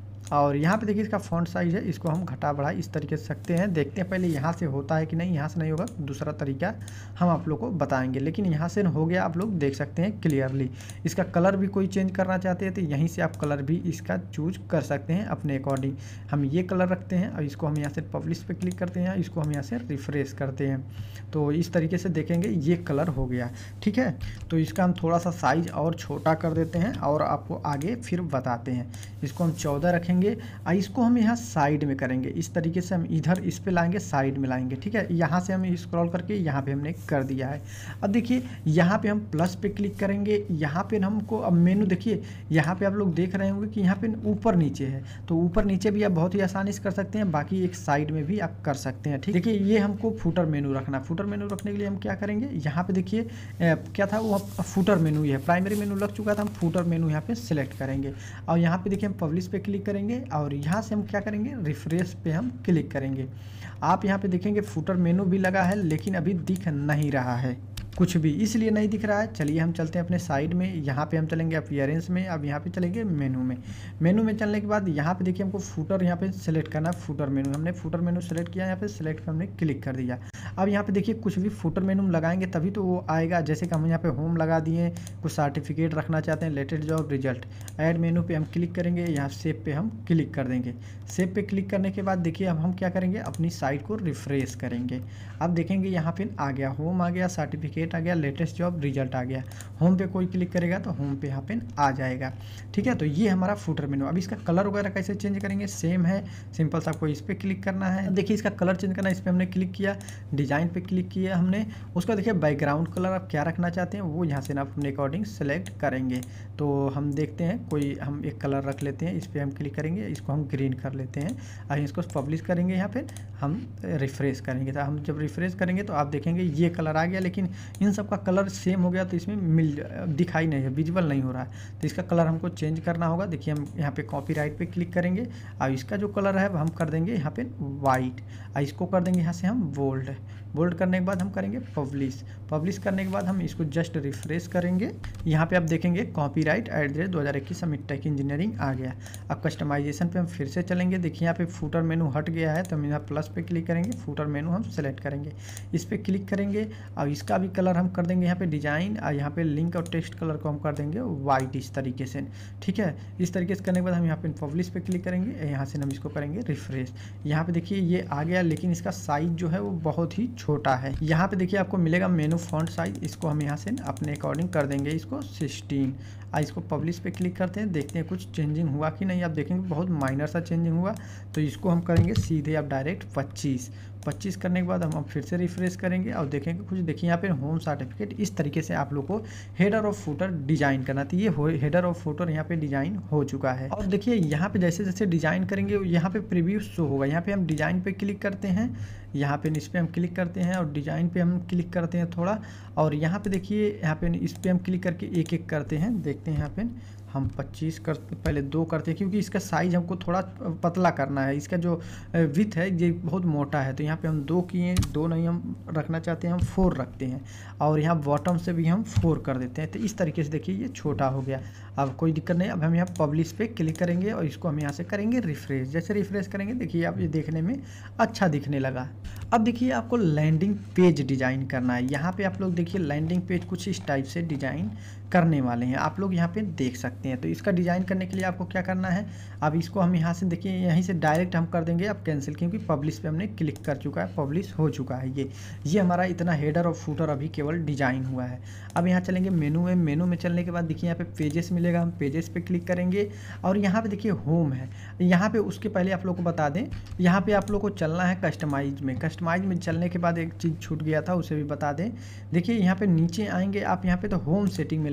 S1: और यहाँ पे देखिए इसका फॉन्ट साइज है, इसको हम घटा बढ़ा इस तरीके से सकते हैं। देखते हैं पहले यहाँ से होता है कि नहीं, यहाँ से नहीं होगा, दूसरा तरीका हम आप लोग को बताएंगे, लेकिन यहाँ से हो गया, आप लोग देख सकते हैं क्लियरली। इसका कलर भी कोई चेंज करना चाहते हैं तो यहीं से आप कलर भी इसका चूज कर सकते हैं अपने अकॉर्डिंग। हम ये कलर रखते हैं और इसको हम यहाँ से पब्लिश पे क्लिक करते हैं, इसको हम यहाँ से रिफ्रेश करते हैं, तो इस तरीके से देखेंगे ये कलर हो गया। ठीक है, तो इसका हम थोड़ा सा साइज और छोटा कर देते हैं और आपको आगे फिर बताते हैं। इसको हम चौदह रखेंगे, इसको हम यहाँ साइड में करेंगे, इस तरीके से हम इधर इस पे लाएंगे, साइड में लाएंगे। ठीक है, यहाँ से हम स्क्रॉल करके यहाँ पे हमने कर दिया है। अब देखिए यहाँ पे हम प्लस पे क्लिक करेंगे, यहाँ पे हमको अब मेनू देखिए, यहाँ पे आप लोग देख रहे होंगे कि यहाँ पे ऊपर नीचे है, तो ऊपर नीचे भी आप बहुत ही आसानी से कर सकते हैं, बाकी एक साइड में भी आप कर सकते हैं। ठीक, देखिए ये हमको फुटर मेनू रखना, फुटर मेनू रखने के लिए हम क्या करेंगे, यहाँ पे देखिए क्या था वो फुटर मेनू, है प्राइमरी मेनू लग चुका था, हम फुटर मेनू यहाँ पे सिलेक्ट करेंगे और यहाँ पे देखिए हम पब्लिश पे क्लिक करेंगे और यहाँ से हम क्या करेंगे, रिफ्रेश पे हम क्लिक करेंगे। आप यहाँ पे देखेंगे फुटर मेनू भी लगा है लेकिन अभी दिख नहीं रहा है कुछ भी, इसलिए नहीं दिख रहा है। चलिए हम चलते हैं अपने साइड में, यहाँ पे हम चलेंगे अपीयरेंस में, अब यहाँ पे चलेंगे मेनू में। मेनू में चलने के बाद यहाँ पे देखिए हमको फुटर यहाँ पे सेलेक्ट करना है, फुटर मेनू, हमने फुटर मेनू सेलेक्ट किया, यहाँ पे सेलेक्ट पे हमने क्लिक कर दिया। अब यहाँ पे देखिए कुछ भी फुटर मेनू लगाएंगे तभी तो वो आएगा, जैसे कि हम यहाँ पे होम लगा दिए, कुछ सर्टिफिकेट रखना चाहते हैं, latest job result, add menu पे हम क्लिक करेंगे, यहाँ सेव पे हम क्लिक कर देंगे। सेव पे क्लिक करने के बाद देखिए अब हम क्या करेंगे, अपनी साइट को रिफ्रेश करेंगे। अब देखेंगे यहाँ पे आ गया, होम आ गया, सर्टिफिकेट आ गया, लेटेस्ट जॉब रिजल्ट आ गया। होम पे कोई क्लिक करेगा तो होम पे यहाँ पे आ जाएगा। ठीक है, तो ये हमारा फुटर मेनू। अब इसका कलर वगैरह कैसे चेंज करेंगे, सेम है, सिंपल सा आपको इस पे क्लिक करना है। देखिए इसका कलर चेंज करना है, इस पे हमने क्लिक किया, डिजाइन पे क्लिक किया हमने, उसका देखिए बैकग्राउंड कलर आप क्या रखना चाहते हैं वो यहाँ से ना अपने अकॉर्डिंग सेलेक्ट करेंगे। तो हम देखते हैं कोई हम एक कलर रख लेते हैं, इस पर हम क्लिक करेंगे, इसको हम ग्रीन कर लेते हैं और इसको पब्लिश करेंगे, यहाँ पे हम रिफ्रेश करेंगे। तो हम जब रिफ्रेश करेंगे तो आप देखेंगे ये कलर आ गया, लेकिन इन सब का कलर सेम हो गया तो इसमें मिल दिखाई नहीं है, विजुअल नहीं हो रहा है, तो इसका कलर हमको चेंज करना होगा। देखिए हम यहाँ पे कॉपीराइट पे क्लिक करेंगे और इसका जो कलर है हम कर देंगे यहाँ पे वाइट और इसको कर देंगे यहाँ से हम बोल्ड। बोल्ड करने के बाद हम करेंगे पब्लिश। पब्लिश करने के बाद हम इसको जस्ट रिफ्रेश करेंगे, यहाँ पे आप देखेंगे कॉपीराइट एट द रेट दो हज़ार इक्कीस अमित टेक इंजीनियरिंग आ गया। अब कस्टमाइजेशन पे हम फिर से चलेंगे, देखिए यहाँ पे फुटर मेनू हट गया है तो हम यहाँ प्लस पे क्लिक करेंगे, फुटर मेनू हम सेलेक्ट करेंगे, इस पर क्लिक करेंगे और इसका भी कलर हम कर देंगे यहाँ पे डिजाइन और यहाँ पे लिंक और टेक्स्ट कलर को हम कर देंगे वाइट इस तरीके से। ठीक है, इस तरीके से करने के बाद हम यहाँ पे पब्लिश पे क्लिक करेंगे, यहाँ से हम इसको करेंगे रिफ्रेश। यहाँ पे देखिए ये आ गया, लेकिन इसका साइज जो है वो बहुत ही छोटा है। यहाँ पे देखिए आपको मिलेगा मेनू फॉन्ट साइज, इसको हम यहाँ से अपने अकॉर्डिंग कर देंगे, इसको सिक्सटीन। और इसको पब्लिश पे क्लिक करते हैं, देखते हैं कुछ चेंजिंग हुआ कि नहीं। आप देखेंगे बहुत माइनर सा चेंजिंग हुआ, तो इसको हम करेंगे सीधे आप डायरेक्ट पच्चीस। पच्चीस करने के बाद हम अब फिर से रिफ्रेश करेंगे और देखेंगे कुछ, देखिए यहाँ पे होम सर्टिफिकेट, इस तरीके से आप लोग को हेडर और फुटर डिजाइन करना था। ये हेडर और फुटर यहाँ पे डिजाइन हो चुका है। और देखिए यहाँ पे जैसे जैसे डिजाइन करेंगे यहाँ पे प्रीव्यू शो होगा। यहाँ पे हम डिजाइन पे क्लिक करते हैं, यहाँ पे इस पे हम क्लिक करते हैं और डिजाइन पे हम क्लिक करते हैं थोड़ा, और यहाँ पे देखिए यहाँ पे इस पे हम क्लिक करके एक एक करते हैं। देखते हैं यहाँ पे हम पच्चीस कर पहले दो करते हैं क्योंकि इसका साइज हमको थोड़ा पतला करना है, इसका जो विथ है ये बहुत मोटा है, तो यहाँ पे हम दो किए, दो नहीं हम रखना चाहते हैं, हम फोर रखते हैं और यहाँ बॉटम से भी हम फोर कर देते हैं। तो इस तरीके से देखिए ये छोटा हो गया, अब कोई दिक्कत नहीं। अब हम यहाँ पब्लिश पे क्लिक करेंगे और इसको हम यहाँ से करेंगे रिफ्रेश। जैसे रिफ्रेश करेंगे देखिए आप ये देखने में अच्छा दिखने लगा। अब देखिए आपको लैंडिंग पेज डिजाइन करना है। यहाँ पे आप लोग देखिए लैंडिंग पेज कुछ इस टाइप से डिजाइन करने वाले हैं, आप लोग यहाँ पे देख सकते हैं। तो इसका डिजाइन करने के लिए आपको क्या करना है, अब इसको हम यहाँ से देखिए यहीं से डायरेक्ट हम कर देंगे अब कैंसिल, क्योंकि पब्लिश पे हमने क्लिक कर चुका है, पब्लिश हो चुका है। ये ये हमारा इतना हेडर और फुटर अभी केवल डिजाइन हुआ है। अब यहाँ चलेंगे मेनू में। मेनू में चलने के बाद देखिए यहाँ पे पेजेस मिलेगा, हम पेजेस पे क्लिक करेंगे और यहाँ पे देखिए होम है। यहाँ पे उसके पहले आप लोग को बता दें, यहाँ पे आप लोग को चलना है कस्टमाइज में। कस्टमाइज में चलने के बाद एक चीज़ छूट गया था, उसे भी बता दें। देखिए यहाँ पे नीचे आएंगे आप, यहाँ पे तो होम सेटिंग मिलेगा,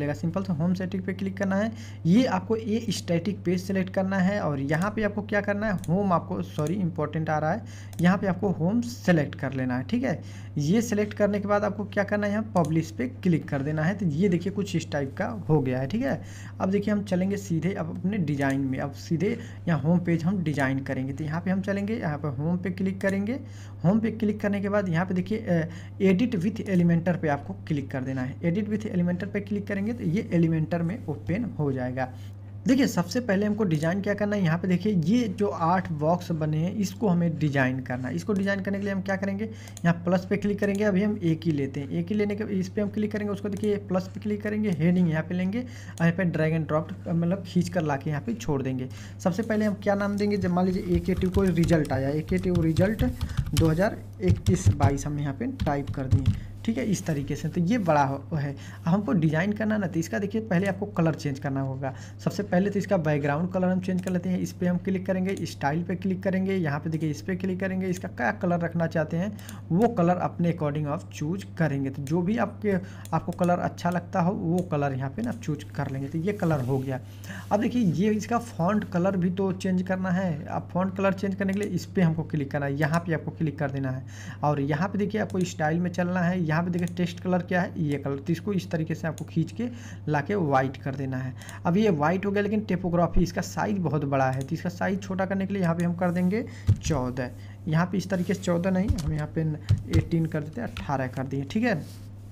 S1: जाएगा। सिंपल से होम सेटिंग पे क्लिक करना है, ये आपको ये स्टैटिक पेज सेलेक्ट करना है और यहाँ पे आपको क्या करना है, होम आपको सॉरी इंपॉर्टेंट आ रहा है, यहाँ पे आपको होम सेलेक्ट कर लेना है। ठीक है, ये सेलेक्ट करने के बाद आपको क्या करना है, यहाँ पब्लिश पे क्लिक कर देना है। तो ये देखिए कुछ इस टाइप का हो गया है। ठीक है, अब देखिए हम चलेंगे सीधे अब अपने डिज़ाइन में। अब सीधे यहाँ होम पेज हम डिज़ाइन करेंगे, तो यहाँ पे हम चलेंगे, यहाँ पे होम पे क्लिक करेंगे। होम पे क्लिक करने के बाद यहाँ पे देखिए एडिट विथ एलिमेंटर पे आपको क्लिक कर देना है। एडिट विथ एलिमेंटर पे क्लिक करेंगे तो ये एलिमेंटर में ओपन हो जाएगा। देखिए सबसे पहले हमको डिज़ाइन क्या करना है, यहाँ पे देखिए ये जो आठ बॉक्स बने हैं इसको हमें डिज़ाइन करना है। इसको डिज़ाइन करने के लिए हम क्या करेंगे, यहाँ प्लस पे क्लिक करेंगे। अभी हम एक ही लेते हैं, एक ही लेने के इस पर हम क्लिक करेंगे, उसको देखिए प्लस पे क्लिक करेंगे, हेडिंग यहाँ पे लेंगे और यहाँ पे ड्रैग एंड ड्रॉप मतलब खींच कर ला के यहाँ पे छोड़ देंगे। सबसे पहले हम क्या नाम देंगे, जब मान लीजिए ए के टी को रिजल्ट आया, ए के टी रिजल्ट दो हज़ार इक्कीस बाईस हम यहाँ पे टाइप कर दिए। ठीक है, इस तरीके से तो ये बड़ा हो है। हमको डिज़ाइन करना ना, तो इसका देखिए पहले आपको कलर चेंज करना होगा। सबसे पहले तो इसका बैकग्राउंड कलर हम चेंज कर लेते हैं। इस पर हम क्लिक करेंगे, स्टाइल पे क्लिक करेंगे, यहाँ पे देखिए इस पर क्लिक करेंगे। इसका क्या कलर रखना चाहते हैं वो कलर अपने अकॉर्डिंग आप चूज करेंगे। तो जो भी आपके आपको कलर अच्छा लगता हो वो कलर यहाँ पे ना चूज कर लेंगे। तो ये कलर हो गया। अब देखिए ये इसका फॉन्ट कलर भी तो चेंज करना है। अब फॉन्ट कलर चेंज करने के लिए इस पर हमको क्लिक करना है, यहाँ पे आपको क्लिक कर देना है और यहाँ पे देखिए आपको स्टाइल में चलना है। यहाँ पे देखिए टेक्स्ट कलर क्या है, ये कलर, तो इसको इस तरीके से आपको खींच के लाके वाइट कर देना है। अब ये वाइट हो गया, लेकिन टिपोग्राफी इसका साइज बहुत बड़ा है, तो इसका साइज छोटा करने के लिए यहाँ पे हम कर देंगे चौदह। यहाँ पे इस तरीके से चौदह नहीं, हम यहाँ पे अठारह कर देते हैं, अट्ठारह कर दिए। ठीक है,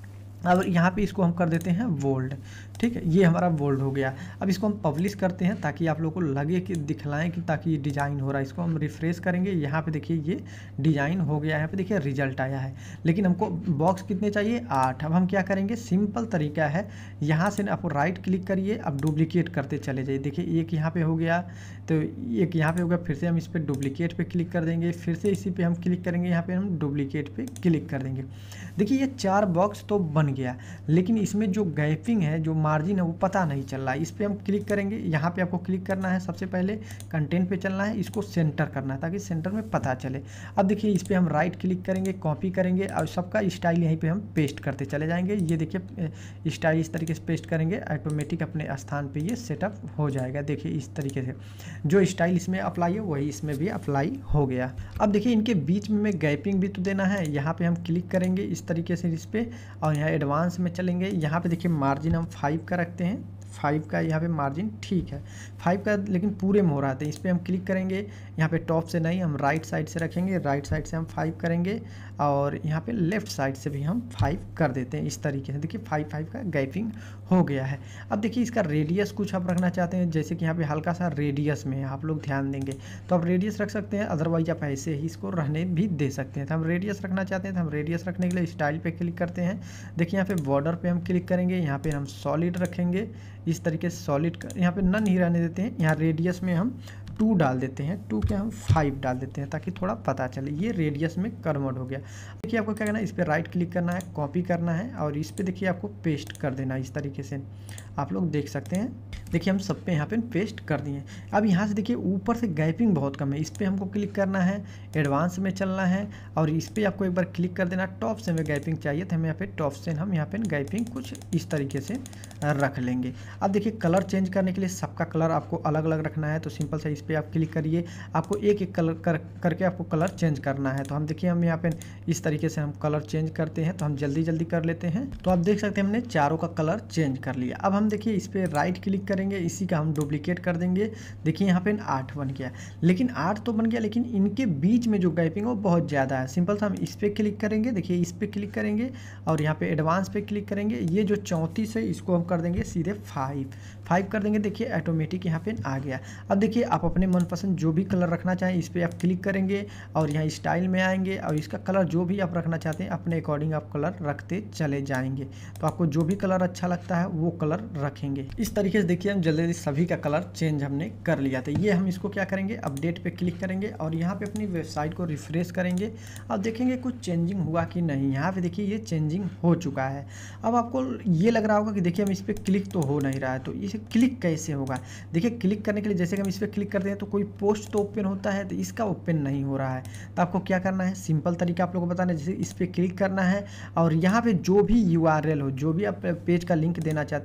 S1: अब यहाँ पे इसको हम कर देते हैं बोल्ड। ठीक है, ये हमारा बोल्ड हो गया। अब इसको हम पब्लिश करते हैं ताकि आप लोगों को लगे कि दिखलाएं कि ताकि ये डिज़ाइन हो रहा है। इसको हम रिफ्रेश करेंगे, यहाँ पे देखिए ये डिज़ाइन हो गया है। यहाँ पे देखिए रिजल्ट आया है, लेकिन हमको बॉक्स कितने चाहिए, आठ। अब हम क्या करेंगे, सिंपल तरीका है, यहाँ से आप राइट क्लिक करिए, अब डुप्लीकेट करते चले जाइए। देखिए एक यहाँ पे हो गया, तो एक यहाँ पे हो गया, फिर से हम इस पर डुप्लीकेट पे क्लिक कर देंगे, फिर से इसी पे हम क्लिक करेंगे, यहाँ पे हम डुप्लीकेट पे क्लिक कर देंगे। देखिए ये चार बॉक्स तो बन गया, लेकिन इसमें जो गैपिंग है, जो मार्जिन है वो पता नहीं चल रहा है। इस पर हम क्लिक करेंगे, यहाँ पे आपको क्लिक करना है, सबसे पहले कंटेंट पे चलना है, इसको सेंटर करना है ताकि सेंटर में पता चले। अब देखिए इस पर हम राइट क्लिक करेंगे, कॉपी करेंगे और सबका स्टाइल यहीं पे हम पेस्ट करते चले जाएंगे। ये देखिए स्टाइल इस तरीके से पेस्ट करेंगे, ऑटोमेटिक अपने स्थान पे ये सेटअप हो जाएगा। देखिए इस तरीके से जो स्टाइल इसमें अप्लाई है वही इसमें भी अप्लाई हो गया। अब देखिए इनके बीच में गैपिंग भी तो देना है, यहाँ पे हम क्लिक करेंगे इस तरीके से इस पर और यहाँ एडवांस में चलेंगे। यहाँ पे देखिए मार्जिन हम फाइव का रखते हैं, फाइव का यहाँ पे मार्जिन ठीक है, फाइव का लेकिन पूरे में हो रहा था। इस पर हम क्लिक करेंगे, यहाँ पे टॉप से नहीं, हम राइट साइड से रखेंगे, राइट साइड से हम फाइव करेंगे और यहाँ पे लेफ्ट साइड से भी हम फाइव कर देते हैं इस तरीके से। देखिए फाइव फाइव का गैपिंग हो गया है। अब देखिए इसका रेडियस कुछ आप रखना चाहते हैं, जैसे कि यहाँ पे हल्का सा रेडियस में आप लोग ध्यान देंगे तो आप रेडियस रख सकते हैं, अदरवाइज आप ऐसे ही इसको रहने भी दे सकते हैं। तो हम रेडियस रखना चाहते हैं, तो हम रेडियस रखने के लिए स्टाइल पे क्लिक करते हैं। देखिए यहाँ पे बॉर्डर पे हम क्लिक करेंगे, यहाँ पे हम सॉलिड रखेंगे इस तरीके से, सॉलिड यहाँ पे नन ही रहने देते हैं। यहाँ रेडियस में हम टू डाल देते हैं, टू के हम फाइव डाल देते हैं ताकि थोड़ा पता चले। ये रेडियस में कन्वर्ट हो गया। देखिए आपको क्या करना है, इस पर राइट क्लिक करना है, कॉपी करना है और इस पर देखिए आपको पेस्ट कर देना है इस तरीके से। आप लोग देख सकते हैं, देखिए हम सब पे यहाँ पे पेस्ट कर दिए। अब यहाँ से देखिए ऊपर से गैपिंग बहुत कम है, इस पर हमको क्लिक करना है, एडवांस में चलना है और इस पर आपको एक बार क्लिक कर देना। टॉप से में गैपिंग चाहिए तो हम यहाँ पे टॉप से हम यहाँ पे गैपिंग कुछ इस तरीके से रख लेंगे। अब देखिए कलर चेंज करने के लिए सबका कलर आपको अलग अलग रखना है, तो सिंपल से इस पर आप क्लिक करिए, आपको एक एक कलर कर करके आपको कलर चेंज करना है। तो हम देखिए हम यहाँ पे इस तरीके से हम कलर चेंज करते हैं, तो हम जल्दी जल्दी कर लेते हैं। तो आप देख सकते हैं हमने चारों का कलर चेंज कर लिया। अब हम देखिए इस पर राइट क्लिक करेंगे, इसी का हम डुप्लीकेट कर देंगे। देखिए यहाँ पे आठ बन गया, लेकिन आठ तो बन गया, लेकिन इनके बीच में जो गैपिंग है वो बहुत ज़्यादा है। सिंपल सा हम इस पर क्लिक करेंगे, देखिए इस पर क्लिक करेंगे और यहाँ पे एडवांस पे क्लिक करेंगे। ये जो चौंतीस है इसको हम कर देंगे सीधे फाइव फाइव कर देंगे। देखिए ऑटोमेटिक यहाँ पे आ गया। अब देखिए आप अपने मनपसंद जो भी कलर रखना चाहें इस पर आप क्लिक करेंगे और यहाँ स्टाइल में आएंगे और इसका कलर जो भी आप रखना चाहते हैं अपने अकॉर्डिंग आप कलर रखते चले जाएंगे। तो आपको जो भी कलर अच्छा लगता है वो कलर रखेंगे। इस तरीके से देखिए हम जल्दी जल्दी सभी का कलर चेंज हमने कर लिया था। ये हम इसको क्या करेंगे, अपडेट पे क्लिक करेंगे और यहाँ पे अपनी वेबसाइट को रिफ्रेश करेंगे। अब देखेंगे कुछ चेंजिंग हुआ कि नहीं। यहाँ पे देखिए ये चेंजिंग हो चुका है। अब आपको ये लग रहा होगा कि देखिए हम इस पर क्लिक तो हो नहीं रहा है, तो इसे क्लिक कैसे होगा। देखिए क्लिक करने के लिए जैसे कि हम इस पर क्लिक करते हैं तो कोई पोस्ट तो ओपन होता है, तो इसका ओपन नहीं हो रहा है। तो आपको क्या करना है, सिंपल तरीका आप लोगों को बताना है। जैसे इस पर क्लिक करना है और यहाँ पे जो भी यू आर एल हो, जो भी आप पेज का लिंक देना चाहते हैं उसका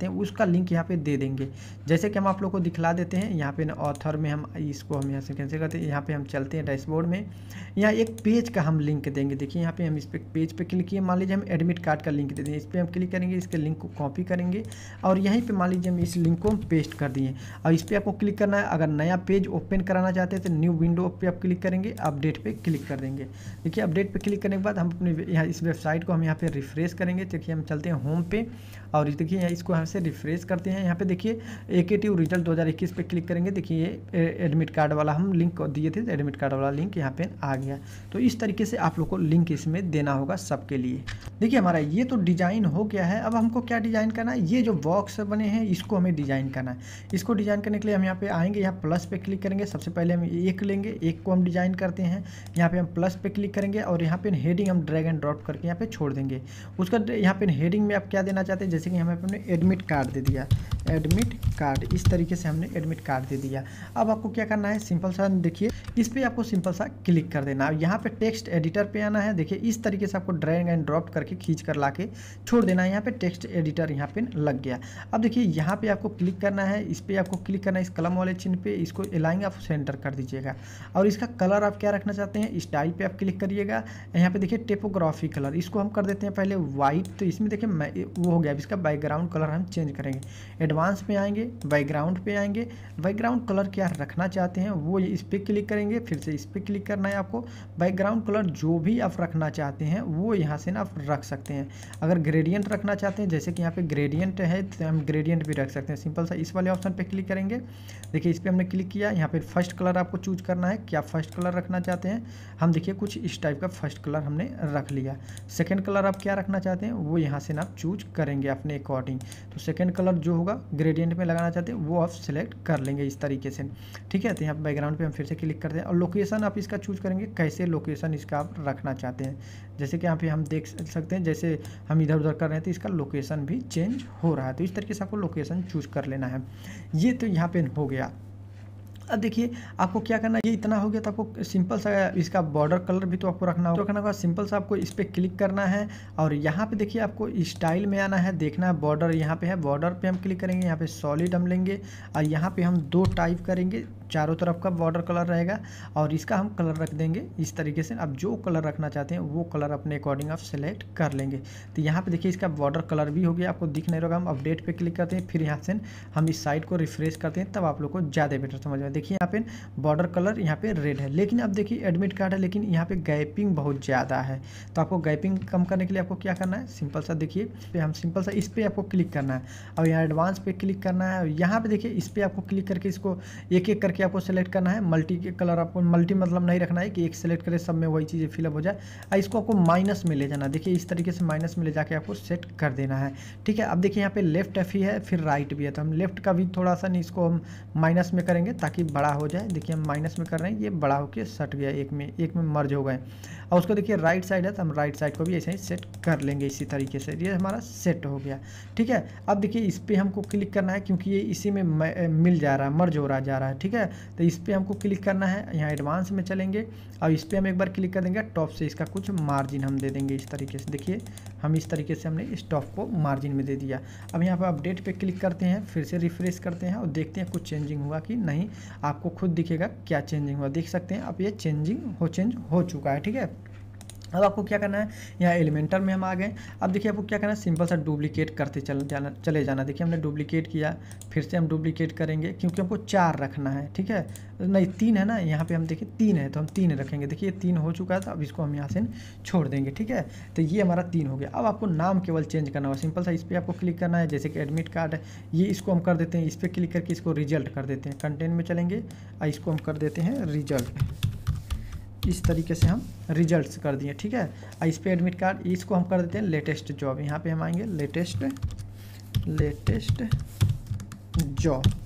S1: उसका लिंक यहाँ पे दे देंगे। जैसे कि हम आप लोग को दिखला देते हैं, यहाँ पे ऑथर में हम इसको हम यहाँ से कैसे करते हैं, यहाँ पे हम चलते हैं डैशबोर्ड में, यहाँ एक पेज का हम लिंक देंगे। देखिए यहाँ पे हम इस पे पेज पे क्लिक किए, मान लीजिए हम एडमिट कार्ड का लिंक दे दें, इस पर हम क्लिक करेंगे, इसके लिंक को कॉपी करेंगे और यहीं पे मान लीजिए हम इस लिंक को हम पेस्ट कर दिए और इस पर आपको क्लिक करना है। अगर नया पेज ओपन कराना चाहते हैं तो न्यू विंडो पे आप क्लिक करेंगे, अपडेट पे क्लिक कर देंगे। देखिए अपडेट पे क्लिक करने के बाद हम अपने यहाँ इस वेबसाइट को हम यहाँ पे रिफ्रेश करेंगे। देखिए हम चलते हैं होम पे और देखिए यहाँ इसको यहाँ से रिफ्रेश करते हैं। यहाँ पे देखिए एकेटिव रिजल्ट दो हज़ार इक्कीस पे क्लिक करेंगे। देखिए ये एडमिट कार्ड वाला हम लिंक दिए थे, एडमिट कार्ड वाला लिंक यहाँ पे आ गया। तो इस तरीके से आप लोग को लिंक इसमें देना होगा सबके लिए। देखिए हमारा ये तो डिजाइन हो गया है। अब हमको क्या डिजाइन करना है, ये जो बॉक्स बने हैं इसको हमें डिजाइन करना है। इसको डिजाइन करने के लिए हम यहाँ पे आएंगे, यहाँ प्लस पे क्लिक करेंगे। सबसे पहले हम एक लेंगे, एक को हम डिजाइन करते हैं। यहाँ पे हम प्लस पे क्लिक करेंगे और यहाँ पे हेडिंग हम ड्रैग एंड ड्रॉप करके यहाँ पे छोड़ देंगे। उसका यहाँ पे हेडिंग में आप क्या देना चाहते हैं, जैसे कि हमें अपने एडमिट कार्ड दे दिया, एडमिट कार्ड, इस तरीके से हमने एडमिट कार्ड दे दिया। अब आपको क्या करना है, सिंपल सा देखिए इस पर आपको सिंपल सा क्लिक कर देना। अब यहाँ पे टेक्स्ट एडिटर पे आना है। देखिए इस तरीके से आपको ड्रैग एंड ड्रॉप करके खींच कर ला के छोड़ देना है। यहाँ पे टेक्स्ट एडिटर यहाँ पे लग गया। अब देखिए यहाँ पे आपको क्लिक करना है, इस पर आपको क्लिक करना है, इस कलम वाले चिन्ह पे, इसको अलाइन आप सेंटर कर दीजिएगा और इसका कलर आप क्या रखना चाहते हैं, स्टाइल पे आप क्लिक करिएगा। यहाँ पे देखिए टिपोग्राफी कलर, इसको हम कर देते हैं पहले वाइट। तो इसमें देखिए वो हो गया, इसका बैकग्राउंड कलर हम चेंज करेंगे। एडवांस पे आएंगे, बैकग्राउंड पे आएंगे, बैकग्राउंड कलर क्या रखना चाहते हैं वो इस पर क्लिक करेंगे, फिर से इस पर क्लिक करना है आपको। बैकग्राउंड कलर जो भी आप रखना चाहते हैं वो यहाँ से ना आप रख सकते हैं। अगर ग्रेडियंट रखना चाहते हैं, जैसे कि यहाँ पे ग्रेडियंट है तो हम ग्रेडियंट भी रख सकते हैं। सिंपल सा इस वाले ऑप्शन पे क्लिक करेंगे। देखिए इस पर हमने क्लिक किया, यहाँ पे फर्स्ट कलर आपको चूज करना है, क्या फर्स्ट कलर रखना चाहते हैं। हम देखिए कुछ इस टाइप का फर्स्ट कलर हमने रख लिया। सेकेंड कलर आप क्या रखना चाहते हैं वो यहाँ से ना आप चूज करेंगे अपने अकॉर्डिंग। तो सेकेंड कलर जो होगा ग्रेडियंट में लगाना चाहते हैं वो आप सिलेक्ट कर लेंगे इस तरीके से, ठीक है। तो यहाँ बैकग्राउंड पे हम फिर से क्लिक करते हैं और लोकेशन आप इसका चूज करेंगे, कैसे लोकेशन इसका आप रखना चाहते हैं। जैसे कि यहाँ पे हम देख सकते हैं, जैसे हम इधर उधर कर रहे हैं तो इसका लोकेशन भी चेंज हो रहा है। तो इस तरीके से आपको लोकेशन चूज कर लेना है। ये तो यहाँ पे हो गया। अब देखिए आपको क्या करना है, ये इतना हो गया तो आपको सिंपल सा इसका बॉर्डर कलर भी तो आपको रखना होगा। रखना होगा सिंपल सा आपको इस पर क्लिक करना है और यहाँ पे देखिए आपको स्टाइल में आना है, देखना है बॉर्डर यहाँ पे है, बॉर्डर पे हम क्लिक करेंगे। यहाँ पे सॉलिड हम लेंगे और यहाँ पे हम दो टाइप करेंगे, चारों तरफ का बॉर्डर कलर रहेगा और इसका हम कलर रख देंगे इस तरीके से। अब जो कलर रखना चाहते हैं वो कलर अपने अकॉर्डिंग आप सेलेक्ट कर लेंगे। तो यहाँ पे देखिए इसका बॉर्डर कलर भी हो गया, आपको दिख नहीं रहा। हम अपडेट पे क्लिक करते हैं, फिर यहाँ से हम इस साइड को रिफ्रेश करते हैं, तब आप लोग को ज़्यादा बेटर समझ में। देखिए यहाँ पे बॉर्डर कलर यहाँ पे रेड है, लेकिन अब देखिए एडमिट कार्ड है लेकिन यहाँ पे गैपिंग बहुत ज़्यादा है। तो आपको गैपिंग कम करने के लिए आपको क्या करना है, सिंपल सा देखिए पे हम सिंपल सा इस पर आपको क्लिक करना है और यहाँ एडवांस पे क्लिक करना है और यहाँ पे देखिए इस पर आपको क्लिक करके इसको एक एक करके आपको सेलेक्ट करना है। मल्टी के कलर आपको मल्टी मतलब नहीं रखना है कि एक सेलेक्ट करे सब में वही चीज़ें फिलअप हो जाए। और इसको आपको माइनस में ले जाना, देखिए इस तरीके से माइनस में ले जाके आपको सेट कर देना है, ठीक है। अब देखिए यहाँ पे लेफ्ट एफ ही है, फिर राइट भी है, तो हम लेफ्ट का भी थोड़ा सा नहीं इसको हम माइनस में करेंगे ताकि बड़ा हो जाए। देखिए हम माइनस में कर रहे हैं, ये बड़ा होकर सट गया, एक में एक में मर्ज हो गए। और उसको देखिए राइट साइड है तो हम राइट साइड को भी ऐसे ही सेट कर लेंगे इसी तरीके से। ये हमारा सेट हो गया, ठीक है। अब देखिए इस पर हमको क्लिक करना है क्योंकि ये इसी में मिल जा रहा है, मर्ज हो रहा जा रहा है, ठीक है। तो इस पर हमको क्लिक करना है, यहाँ एडवांस में चलेंगे और इस पर हम एक बार क्लिक कर देंगे। टॉप से इसका कुछ मार्जिन हम दे देंगे इस तरीके से। देखिए हम इस तरीके से हमने इस टॉप को मार्जिन में दे दिया। अब यहाँ पर अपडेट पे क्लिक करते हैं, फिर से रिफ्रेश करते हैं और देखते हैं कुछ चेंजिंग हुआ कि नहीं। आपको खुद दिखेगा क्या चेंजिंग हुआ, देख सकते हैं। अब ये चेंजिंग हो चेंज हो चुका है, ठीक है। अब आपको क्या करना है, यहाँ एलिमेंटर में हम आ गए। अब देखिए आपको क्या करना है, सिंपल सा डुप्लीकेट करते चल जाना चले जाना। देखिए हमने डुप्लीकेट किया, फिर से हम डुप्लीकेट करेंगे क्योंकि हमको चार रखना है, ठीक है। नहीं तीन है ना, यहाँ पे हम देखिए तीन है तो हम तीन रखेंगे। देखिए तीन हो चुका है तो अब इसको हम यहाँ से छोड़ देंगे, ठीक है। तो ये हमारा तीन हो गया। अब आपको नाम केवल चेंज करना होगा, सिंपल सा इस पर आपको क्लिक करना है। जैसे कि एडमिट कार्ड है, ये इसको हम कर देते हैं, इस पर क्लिक करके इसको रिजल्ट कर देते हैं। कंटेंट में चलेंगे और इसको हम कर देते हैं रिजल्ट। इस तरीके से हम रिजल्ट्स कर दिए, ठीक है। इस पे एडमिट कार्ड, इसको हम कर देते हैं लेटेस्ट जॉब। यहाँ पे हम आएंगे लेटेस्ट लेटेस्ट जॉब।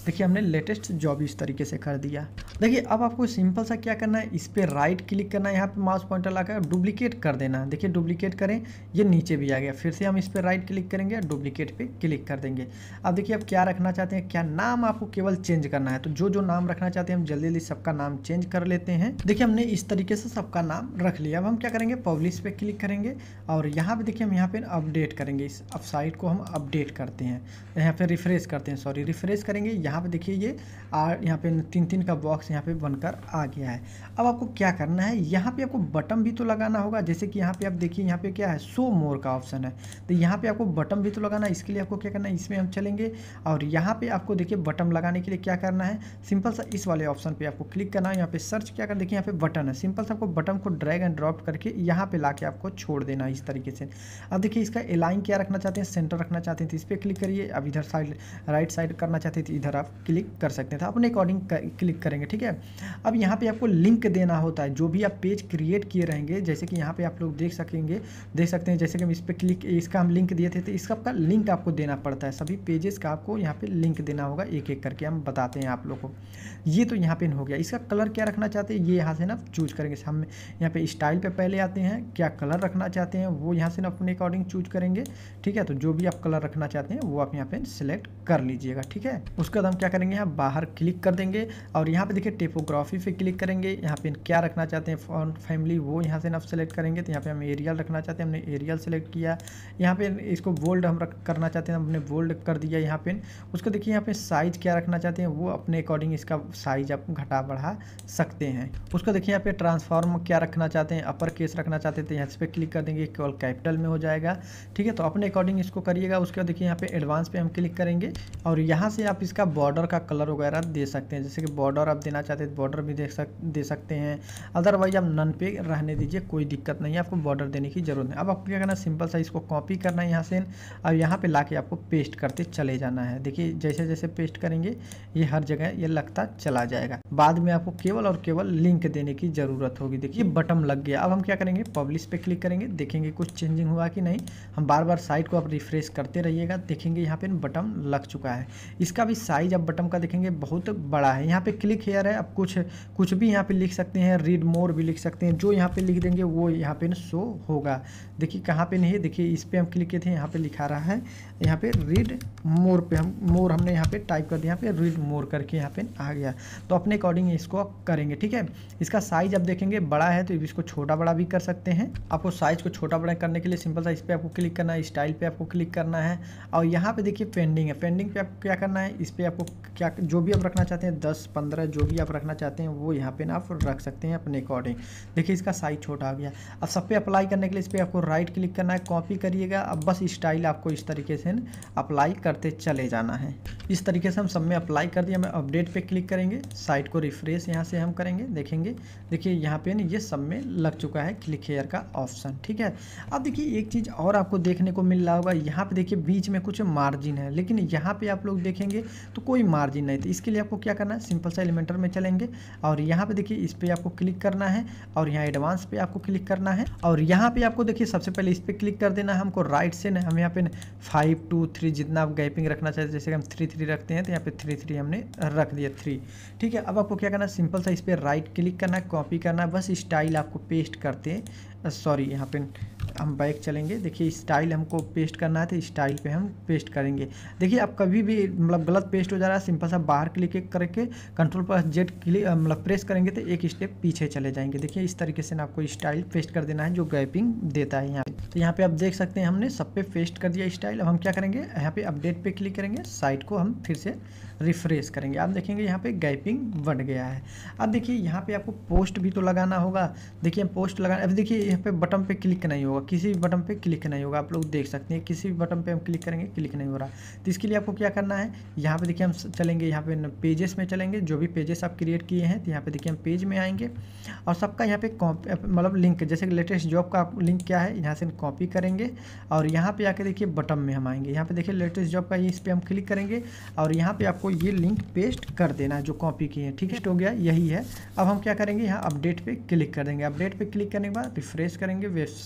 S1: देखिए हमने लेटेस्ट जॉब इस तरीके से कर दिया। देखिए अब आपको सिंपल सा क्या करना है, इस पर राइट क्लिक करना है, यहाँ पे माउस पॉइंटर लाकर डुप्लीकेट कर देना है। देखिए डुप्लीकेट करें, ये नीचे भी आ गया। फिर से हम इस पर राइट क्लिक करेंगे, डुप्लीकेट पे क्लिक कर देंगे। अब देखिए अब क्या रखना चाहते हैं, क्या नाम आपको केवल चेंज करना है। तो जो जो नाम रखना चाहते हैं हम जल्दी जल्दी सबका नाम चेंज कर लेते हैं। देखिए हमने इस तरीके से सबका नाम रख लिया। अब हम क्या करेंगे, पब्लिश पे क्लिक करेंगे और यहाँ पे देखिए हम यहाँ पे अपडेट करेंगे। इस वेबसाइट को हम अपडेट करते हैं, यहाँ पे रिफ्रेश करते हैं, सॉरी रिफ्रेश करेंगे। यहाँ पे देखिए ये आर यहाँ पे तीन तीन का बॉक्स यहाँ पे बनकर आ गया है। अब आपको क्या करना है, यहाँ पे आपको बटन भी तो लगाना होगा। जैसे कि यहाँ पे आप देखिए यहाँ पे क्या है, शो मोर का ऑप्शन है। तो यहाँ पे आपको बटन भी तो लगाना है। इसके लिए आपको क्या करना है, इसमें हम चलेंगे और यहाँ पे आपको देखिए बटन लगाने के लिए क्या करना है, सिंपल सा इस वाले ऑप्शन पे आपको क्लिक करना है। यहाँ पे सर्च क्या कर, देखिए यहाँ पे बटन है, सिंपल सा आपको बटन को ड्रैग एंड ड्रॉप करके यहाँ पे लाके आपको छोड़ देना है इस तरीके से। अब देखिए इसका एलाइन क्या रखना चाहते हैं, सेंटर रखना चाहते हैं तो इस पर क्लिक करिए। अब इधर साइड राइट साइड करना चाहते हैं तो इधर आप क्लिक कर सकते हैं, तो अपने अकॉर्डिंग क्लिक करेंगे, ठीक है। अब यहाँ पे आपको लिंक देना होता है, जो भी आप पेज क्रिएट किए रहेंगे। जैसे कि यहाँ पे आप लोग देख सकेंगे देख सकते हैं, जैसे कि हम इस पर क्लिक इसका हम लिंक दिए थे तो इसका आपका लिंक आपको देना पड़ता है। सभी पेजेस का आपको यहाँ पे लिंक देना होगा, एक एक करके हम बताते हैं आप लोग को। ये तो यहाँ पे हो गया। इसका कलर क्या रखना चाहते हैं, ये यहाँ से ना चूज करेंगे। हम यहाँ पे स्टाइल पे पहले आते हैं, क्या कलर रखना चाहते हैं वो यहाँ से ना अपने अकॉर्डिंग चूज करेंगे, ठीक है। तो जो भी आप कलर रखना चाहते हैं वो आप यहाँ पे सिलेक्ट कर लीजिएगा, ठीक है। उसके बाद हम क्या करेंगे, यहाँ बाहर क्लिक कर देंगे और यहाँ पे देखिए टाइपोग्राफी पे क्लिक करेंगे। यहाँ पे क्या रखना चाहते हैं, फॉन्ट फैमिली, वो यहाँ से ना सेलेक्ट करेंगे। तो यहाँ पे हम एरियल रखना चाहते हैं, हमने एरियल सेलेक्ट किया। यहाँ पे इसको बोल्ड हम करना चाहते हैं, हमने बोल्ड कर दिया यहाँ पे। उसको देखिए यहाँ पे साइज क्या रखना चाहते हैं, वो अपने अकॉर्डिंग इसका साइज आप घटा बढ़ा सकते हैं। उसको देखिए यहाँ पे ट्रांसफॉर्म क्या रखना चाहते हैं, अपर केस रखना चाहते हैं तो यहाँ पे क्लिक कर देंगे, केवल कैपिटल में हो जाएगा, ठीक है। तो अपने अकॉर्डिंग इसको करिएगा। उसके बाद देखिए यहाँ पे एडवांस पे हम क्लिक करेंगे और यहाँ से आप इसका बॉर्डर का कलर वगैरह दे सकते हैं। जैसे कि बॉर्डर आप देना चाहते हैं बॉर्डर भी दे सक दे सकते हैं, अदरवाइज आप नन पे रहने दीजिए, कोई दिक्कत नहीं है, आपको बॉर्डर देने की जरूरत नहीं। अब आपको क्या करना है, सिंपल सा इसको कॉपी करना है यहाँ से और यहाँ पे लाके आपको पेस्ट करते चले जाना है। देखिए जैसे जैसे पेस्ट करेंगे ये हर जगह ये लगता चला जाएगा। बाद में आपको केवल और केवल लिंक देने की जरूरत होगी। देखिए बटन लग गया। अब हम क्या करेंगे, पब्लिश पे क्लिक करेंगे, देखेंगे कुछ चेंजिंग हुआ कि नहीं। हम बार बार साइट को आप रिफ्रेश करते रहिएगा, देखेंगे यहाँ पे बटन लग चुका है। इसका भी साइज अब बटन का देखेंगे बहुत बड़ा है। यहाँ पे क्लिक हेयर है, अब कुछ कुछ भी यहाँ पे लिख सकते हैं, रीड मोर भी लिख सकते हैं। जो यहाँ पे लिख देंगे वो यहाँ पे शो होगा। देखिए कहाँ पे नहीं है, देखिए इस पे हम क्लिक किए थे, यहाँ पे लिखा रहा है, यहाँ पे रीड मोर पे हम मोर हमने यहाँ पे टाइप कर दिया, यहाँ पे रीड मोर करके यहाँ पे आ गया। तो अपने अकॉर्डिंग इसको करेंगे, ठीक है। इसका साइज आप देखेंगे बड़ा है तो इसको छोटा बड़ा भी कर सकते हैं। आपको साइज को छोटा बड़ा करने के लिए सिंपल सा इस पे आपको क्लिक करना है, स्टाइल पे आपको क्लिक करना है और यहाँ पे देखिए पेंडिंग है। पेंडिंग पे आपको क्या करना है, इस पे आपको क्या जो भी आप रखना चाहते हैं दस पंद्रह जो भी आप रखना चाहते हैं वो यहाँ पे ना आप रख सकते हैं अपने अकॉर्डिंग। देखिए इसका साइज छोटा आ गया। अब सब पे अप्लाई करने के लिए इस पर आपको राइट क्लिक करना है, कॉपी करिएगा। अब बस स्टाइल आपको इस तरीके से अप्लाई करते चले जाना है। इस तरीके से हम सब में अप्लाई कर दिया। हमें अपडेट पे क्लिक करेंगे, साइट को रिफ्रेश यहाँ से हम करेंगे, देखेंगे देखिए यहाँ पे ये सब में लग चुका है क्लिक हेयर का ऑप्शन, ठीक है। अब देखिए एक चीज़ और आपको देखने को मिल रहा होगा, यहाँ पे देखिए बीच में कुछ मार्जिन है, लेकिन यहाँ पे आप लोग देखेंगे तो कोई मार्जिन नहीं। तो इसके लिए आपको क्या करना है, सिंपल सा एलिमेंटर में चलेंगे और यहाँ पे देखिए इस पे आपको क्लिक करना है और यहाँ एडवांस पे आपको क्लिक करना है और यहाँ पे आपको देखिए सबसे पहले इस पे क्लिक कर देना है। हमको राइट से हम यहाँ पे फाइव टू थ्री जितना आप गैपिंग रखना चाहते हैं, जैसे हम थ्री थ्री रखते हैं तो यहाँ पे थ्री थ्री हमने रख दिया थ्री, ठीक है। अब आपको क्या करना है, सिंपल सा इस पर राइट क्लिक करना है, कॉपी करना है, बस स्टाइल आपको पेस्ट करते सॉरी यहाँ पे हम बैक चलेंगे। देखिए स्टाइल हमको पेस्ट करना है तो स्टाइल पे हम पेस्ट करेंगे। देखिए आप कभी भी मतलब गलत पेस्ट हो जा रहा है, सिंपल सा बाहर क्लिक करके कंट्रोल प्लस जेड क्लिक मतलब प्रेस करेंगे तो एक स्टेप पीछे चले जाएंगे। देखिए इस तरीके से ना आपको स्टाइल पेस्ट कर देना है जो गैपिंग देता है यहाँ पे। तो यहाँ पे आप देख सकते हैं हमने सब पे पेस्ट कर दिया स्टाइल। अब हम क्या करेंगे, यहाँ पे अपडेट पे क्लिक करेंगे, साइट को हम फिर से रिफ्रेश करेंगे। आप देखेंगे यहाँ पे गैपिंग बढ़ गया है। अब देखिए यहाँ पे आपको पोस्ट भी तो लगाना होगा। देखिए पोस्ट लगाना, अब देखिए यहाँ पे बटन पे क्लिक नहीं होगा, किसी भी बटन पे क्लिक नहीं होगा। आप लोग देख सकते हैं किसी भी बटन पे हम क्लिक करेंगे क्लिक नहीं हो रहा। तो इसके लिए आपको क्या करना है, यहाँ पे देखिए हम चलेंगे, यहाँ पे पेजेस में चलेंगे, जो भी पेजेस आप क्रिएट किए हैं तो यहाँ पे देखिए हम पेज में आएंगे और सबका यहाँ पे मतलब लिंक, जैसे लेटेस्ट जॉब का लिंक क्या है यहाँ से कॉपी करेंगे और यहाँ पे आके देखिए बटन में हम आएंगे। यहाँ पे देखिए लेटेस्ट जॉब का इस पे हम क्लिक करेंगे और यहाँ पे आपको ये लिंक पेस्ट कर देना है जो कॉपी किए हैं, ठीक है। हो गया, यही है। अब हम क्या करेंगे, यहाँ अपडेट पे क्लिक कर देंगे। अपडेट पे क्लिक करने के बाद रिफ्रेश करेंगे वेबसाइट को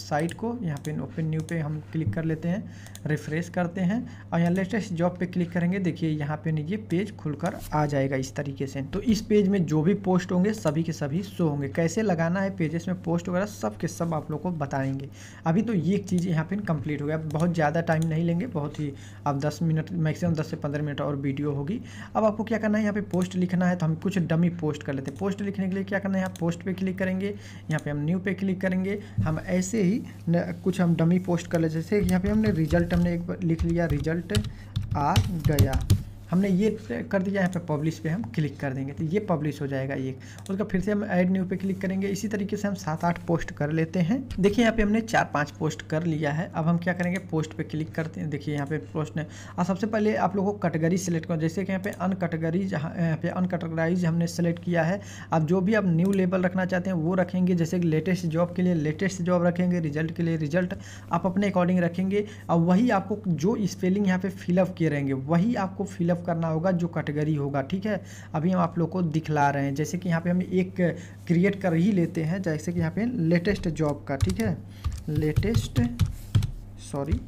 S1: इसको, यहाँ पे ओपन न्यू पे हम क्लिक कर लेते हैं, रिफ्रेश करते हैं और यहाँ लेटेस्ट जॉब पे क्लिक करेंगे। देखिए यहाँ पे ये पेज खुलकर आ जाएगा इस तरीके से। तो इस पेज में जो भी पोस्ट होंगे सभी के सभी शो होंगे। कैसे लगाना है पेजेस में पोस्ट वगैरह सब के सब आप लोग को बताएंगे। अभी तो ये चीज़ यहाँ पे कंप्लीट हो गया, बहुत ज़्यादा टाइम नहीं लेंगे, बहुत ही अब दस मिनट मैक्सिमम दस से पंद्रह मिनट और वीडियो होगी। अब आपको क्या करना है, यहाँ पे पोस्ट लिखना है, तो हम कुछ डमी पोस्ट कर लेते हैं। पोस्ट लिखने के लिए क्या करना है, यहाँ पोस्ट पे क्लिक करेंगे, यहाँ पे हम न्यू पे क्लिक करेंगे। हम ऐसे ही कुछ हम डमी पोस्ट कर ले, जैसे यहाँ पे हमने रिजल्ट हमने एक बार लिख लिया, रिजल्ट आ गया, हमने ये कर दिया। यहाँ पे पब्लिश पे हम क्लिक कर देंगे तो ये पब्लिश हो जाएगा एक। उसका फिर से हम ऐड न्यू पे क्लिक करेंगे। इसी तरीके से हम सात आठ पोस्ट कर लेते हैं। देखिए यहाँ पे हमने चार पांच पोस्ट कर लिया है। अब हम क्या करेंगे, पोस्ट पे क्लिक करते हैं। देखिए यहाँ पे पोस्ट ने और सबसे पहले आप लोगों को कैटेगरी सेलेक्ट करो, जैसे कि यहाँ पे अन कैटेगरीज, यहाँ पे अन कैटेगराइज हमने सेलेक्ट किया है। अब जो भी आप न्यू लेबल रखना चाहते हैं वो रखेंगे, जैसे कि लेटेस्ट जॉब के लिए लेटेस्ट जॉब रखेंगे, रिजल्ट के लिए रिजल्ट आप अपने अकॉर्डिंग रखेंगे। और वही आपको जो स्पेलिंग यहाँ पे फिलअप किए रहेंगे वही आपको फिलअप करना होगा जो कैटेगरी होगा, ठीक है। अभी हम आप लोग को दिखला रहे हैं, जैसे कि यहाँ पे हम एक क्रिएट कर ही लेते हैं, जैसे कि यहाँ पे लेटेस्ट जॉब का, ठीक है, लेटेस्ट सॉरी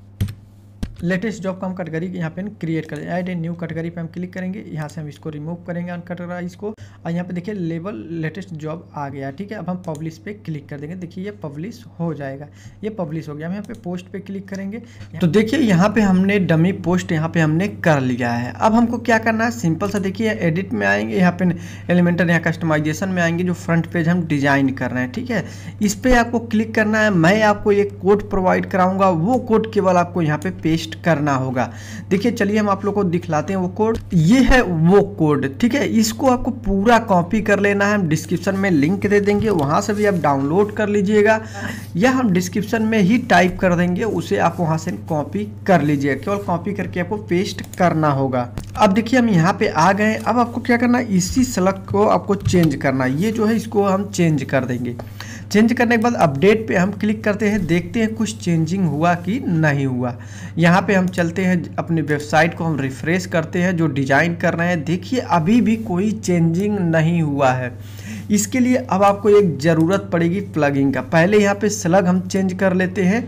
S1: लेटेस्ट जॉब का हम कैटेगरी यहाँ पे क्रिएट करें। ऐड ए न्यू कैटेगरी पे हम क्लिक करेंगे, यहाँ से हम इसको रिमूव करेंगे अनकैटेगराइज को, और यहाँ पे देखिए लेबल लेटेस्ट जॉब आ गया, ठीक है। अब हम पब्लिश पे क्लिक कर देंगे, देखिए ये पब्लिश हो जाएगा, ये पब्लिश हो गया। हम यहाँ पे पोस्ट पे क्लिक करेंगे, तो देखिए यहाँ पे हमने डमी पोस्ट यहाँ पे हमने कर लिया है। अब हमको क्या करना है, सिंपल सा देखिए एडिट में आएंगे, यहाँ पे एलिमेंटर यहाँ कस्टमाइजेशन में आएंगे, जो फ्रंट पेज हम डिजाइन कर रहे हैं, ठीक है, इस पर आपको क्लिक करना है। मैं आपको एक कोड प्रोवाइड कराऊंगा, वो कोड केवल आपको यहाँ पे पेस्ट करना होगा। देखिए चलिए हम आप लोग को दिखलाते हैं वो कोड। ये है वो कोड, ठीक है, इसको आपको पूरा कॉपी कर लेना है। हम डिस्क्रिप्शन में लिंक दे देंगे, वहां से भी आप डाउनलोड कर लीजिएगा, या हम डिस्क्रिप्शन में ही टाइप कर देंगे, उसे आप वहां से कॉपी कर लीजिएगा। केवल कॉपी करके आपको पेस्ट करना होगा। अब देखिए हम यहाँ पे आ गए। अब आपको क्या करना है, इसी स्लग को आपको चेंज करना है। ये जो है इसको हम चेंज कर देंगे। चेंज करने के बाद अपडेट पे हम क्लिक करते हैं, देखते हैं कुछ चेंजिंग हुआ कि नहीं हुआ। यहाँ पे हम चलते हैं अपनी वेबसाइट को, हम रिफ्रेश करते हैं जो डिजाइन कर रहे हैं। देखिए अभी भी कोई चेंजिंग नहीं हुआ है। इसके लिए अब आपको एक ज़रूरत पड़ेगी प्लगइन का। पहले यहाँ पे स्लग हम चेंज कर लेते हैं।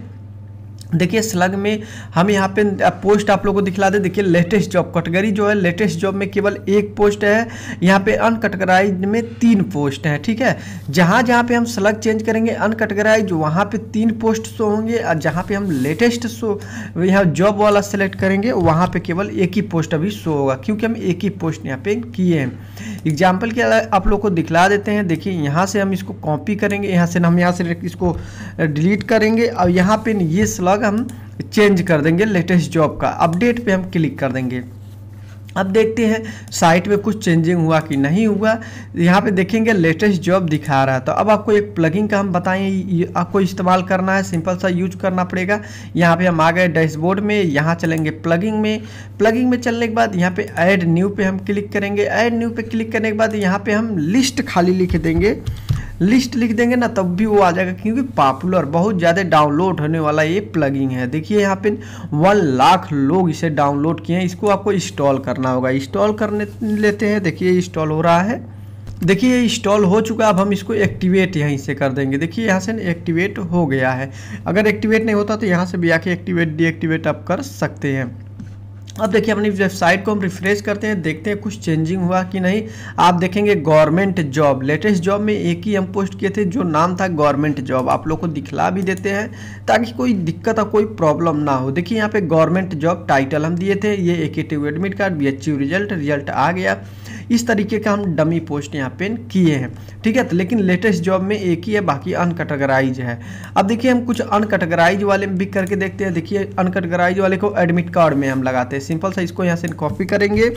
S1: देखिए स्लग में हम यहाँ पे पोस्ट आप लोगों को दिखला दे। देखिए लेटेस्ट जॉब कैटेगरी जो है, लेटेस्ट जॉब में केवल एक पोस्ट है, यहाँ पे अनकैटेगराइज्ड में तीन पोस्ट है, ठीक है। जहाँ जहाँ पे हम स्लग चेंज करेंगे अनकैटेगराइज्ड वहाँ पे तीन पोस्ट शो होंगे, और जहाँ पे हम लेटेस्ट शो यहाँ जॉब वाला सेलेक्ट करेंगे वहाँ पे केवल एक ही पोस्ट अभी शो होगा, क्योंकि हम एक ही पोस्ट यहाँ पे किए हैं। एग्जाम्पल के आप लोग को दिखला देते हैं। देखिए यहाँ से हम इसको कॉपी करेंगे, यहाँ से हम यहाँ से इसको डिलीट करेंगे, और यहाँ पे ये स्लग हम चेंज कर देंगे लेटेस्ट जॉब का। अपडेट पे हम क्लिक कर देंगे। अब देखते हैं साइट में कुछ चेंजिंग हुआ कि नहीं हुआ। यहाँ पे देखेंगे लेटेस्ट जॉब दिखा रहा है। तो अब आपको एक प्लगइन का हम बताएं, आपको इस्तेमाल करना है, सिंपल सा यूज करना पड़ेगा। यहाँ पे हम आ गए डैशबोर्ड में, यहाँ चलेंगे प्लगइन में। प्लगइन में चलने के बाद यहाँ पे ऐड न्यू पे हम क्लिक करेंगे। ऐड न्यू पे क्लिक करने के बाद यहाँ पे हम लिस्ट खाली लिख देंगे। लिस्ट लिख देंगे ना तब भी वो आ जाएगा, क्योंकि पॉपुलर बहुत ज़्यादा डाउनलोड होने वाला ये प्लगइन है। देखिए यहाँ पे वन लाख लोग इसे डाउनलोड किए हैं। इसको आपको इंस्टॉल करना होगा। इंस्टॉल करने लेते हैं। देखिए इंस्टॉल हो रहा है। देखिए ये इंस्टॉल हो चुका। अब हम इसको एक्टिवेट यहीं से कर देंगे। देखिए यहाँ से एक्टिवेट हो गया है। अगर एक्टिवेट नहीं होता तो यहाँ से भी आके एक्टिवेट डीएक्टिवेट आप कर सकते हैं। अब देखिए अपनी वेबसाइट को हम रिफ्रेश करते हैं, देखते हैं कुछ चेंजिंग हुआ कि नहीं। आप देखेंगे गवर्नमेंट जॉब, लेटेस्ट जॉब में एक ही हम पोस्ट किए थे जो नाम था गवर्नमेंट जॉब। आप लोग को दिखला भी देते हैं ताकि कोई दिक्कत और कोई प्रॉब्लम ना हो। देखिए यहाँ पे गवर्नमेंट जॉब टाइटल हम दिए थे, ये active admit card, B H U result, result आ गया। इस तरीके का हम डमी पोस्ट यहाँ पे किए हैं, ठीक है। तो लेकिन लेटेस्ट जॉब में एक ही है, बाकी अनकैटेगराइज है। अब देखिए हम कुछ अनकैटेगराइज वाले भी करके देखते हैं। देखिए अनकैटेगराइज वाले को एडमिट कार्ड में हम लगाते हैं। सिंपल सा इसको यहाँ से कॉपी करेंगे,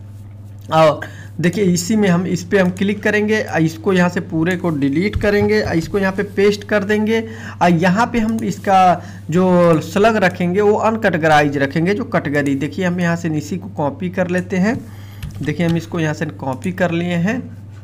S1: और देखिए इसी में हम इस पर हम क्लिक करेंगे, इसको यहाँ से पूरे को डिलीट करेंगे, इसको यहाँ पे पेस्ट कर देंगे। और यहाँ पे हम इसका जो स्लग रखेंगे वो अनकैटेगराइज रखेंगे, जो कैटेगरी। देखिए हम यहाँ से इसी को कॉपी कर लेते हैं। देखिए हम इसको यहाँ से कॉपी कर लिए हैं।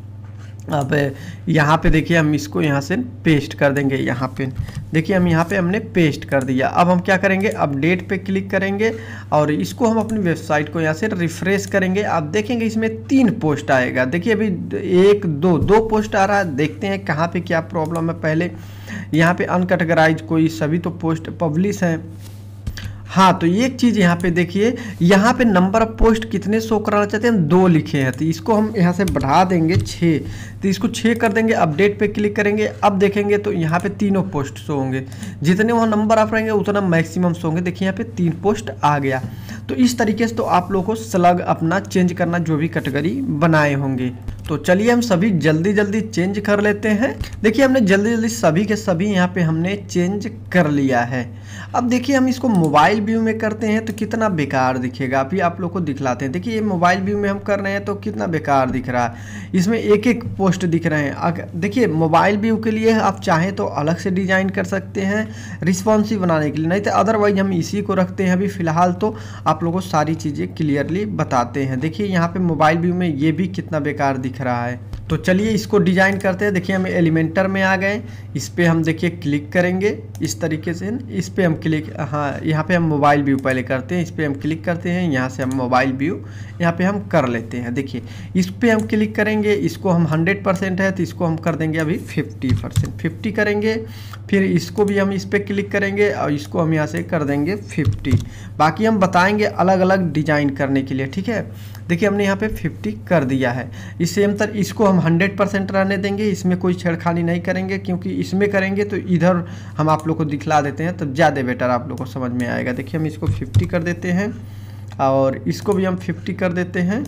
S1: अब यहाँ पे देखिए हम इसको यहाँ से पेस्ट कर देंगे। यहाँ पे देखिए हम यहाँ पे हमने पेस्ट कर दिया। अब हम क्या करेंगे, अपडेट पे क्लिक करेंगे और इसको हम अपनी वेबसाइट को यहाँ से रिफ्रेश करेंगे। आप देखेंगे इसमें तीन पोस्ट आएगा। देखिए अभी एक दो दो पोस्ट आ रहा है। देखते हैं कहाँ पे क्या प्रॉब्लम है। पहले यहाँ पे अनकैटेगराइज कोई सभी तो पोस्ट पब्लिश हैं। हाँ, तो ये एक चीज़ यहाँ पे देखिए, यहाँ पे नंबर ऑफ पोस्ट कितने शो कराना चाहते हैं, दो लिखे हैं, तो इसको हम यहाँ से बढ़ा देंगे छः, तो इसको छः कर देंगे। अपडेट पे क्लिक करेंगे, अब देखेंगे तो यहाँ पे तीनों पोस्ट शो होंगे, जितने वहाँ नंबर ऑफ रहेंगे उतना मैक्सिमम शो होंगे। देखिए यहाँ पे तीन पोस्ट आ गया। तो इस तरीके से तो आप लोगों को स्लग अपना चेंज करना, जो भी कैटेगरी बनाए होंगे। तो चलिए हम सभी जल्दी जल्दी चेंज कर लेते हैं। देखिए हमने जल्दी जल्दी सभी के सभी यहाँ पे हमने चेंज कर लिया है। अब देखिए हम इसको मोबाइल व्यू में करते हैं तो कितना बेकार दिखेगा, अभी आप लोग को दिखलाते हैं। देखिए ये मोबाइल व्यू में हम कर रहे हैं तो कितना बेकार दिख रहा है, इसमें एक एक पोस्ट दिख रहे हैं। अगर देखिए मोबाइल व्यू के लिए आप चाहें तो अलग से डिजाइन कर सकते हैं रिस्पॉन्सिव बनाने के लिए, नहीं तो अदरवाइज हम इसी को रखते हैं। अभी फिलहाल तो आप लोगों को सारी चीज़ें क्लियरली बताते हैं। देखिए यहाँ पे मोबाइल व्यू में ये भी कितना बेकार दिख रहा है। तो चलिए इसको डिजाइन करते हैं। देखिए हम एलिमेंटर में आ गए, इस पे हम देखिए क्लिक करेंगे इस तरीके से, इस पे हम क्लिक, हाँ यहाँ पे हम मोबाइल व्यू पहले करते हैं, इस पे हम क्लिक करते हैं, यहाँ से हम मोबाइल व्यू यहाँ पे हम कर लेते हैं। देखिए इस पे हम क्लिक करेंगे, इसको हम हंड्रेड परसेंट है तो इसको हम कर देंगे अभी फिफ्टी परसेंट, फिफ्टी करेंगे। फिर इसको भी हम इस पे क्लिक करेंगे और इसको हम यहाँ से कर देंगे फिफ्टी। बाकी हम बताएंगे अलग अलग डिजाइन करने के लिए, ठीक है। देखिए हमने यहाँ पे फिफ्टी कर दिया है। इस सेम तरह इसको हम हंड्रेड परसेंट रहने देंगे, इसमें कोई छेड़खानी नहीं करेंगे, क्योंकि इसमें करेंगे तो इधर हम आप लोग को दिखला देते हैं तो ज़्यादा बेटर आप लोग को समझ में आएगा। देखिए हम इसको फिफ्टी कर देते हैं और इसको भी हम फिफ्टी कर देते हैं।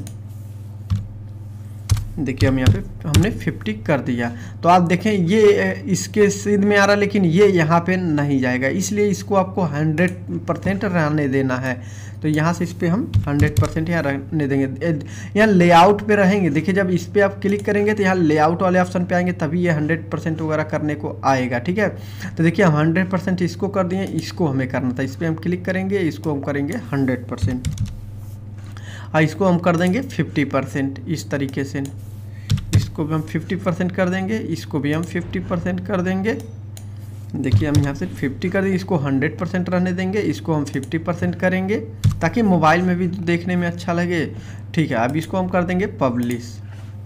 S1: देखिए हम यहाँ पे हमने फिफ्टी कर दिया। तो आप देखें ये इसके सीध में आ रहा है, लेकिन ये यहाँ पे नहीं जाएगा, इसलिए इसको आपको हंड्रेड परसेंट रहने देना है। तो यहाँ से इस पर हम हंड्रेड परसेंट यहाँ रहने देंगे। यहाँ लेआउट पे रहेंगे, देखिए जब इस पर आप क्लिक करेंगे तो यहाँ लेआउट वाले ऑप्शन पे आएंगे, तभी ये हंड्रेड परसेंट वगैरह करने को आएगा, ठीक है। तो देखिए हम हंड्रेड परसेंट इसको कर दिए, इसको हमें करना था, इस पर हम क्लिक करेंगे, इसको हम करेंगे हंड्रेड परसेंट और इसको हम कर देंगे फिफ्टी परसेंट। इस तरीके से इसको भी हम फिफ्टी परसेंट कर देंगे, इसको भी हम फिफ्टी परसेंट कर देंगे। देखिए हम यहाँ से फिफ्टी कर देंगे, इसको हंड्रेड परसेंट रहने देंगे, इसको हम फिफ्टी परसेंट करेंगे ताकि मोबाइल में भी देखने में अच्छा लगे, ठीक है। अब इसको हम कर देंगे पब्लिश।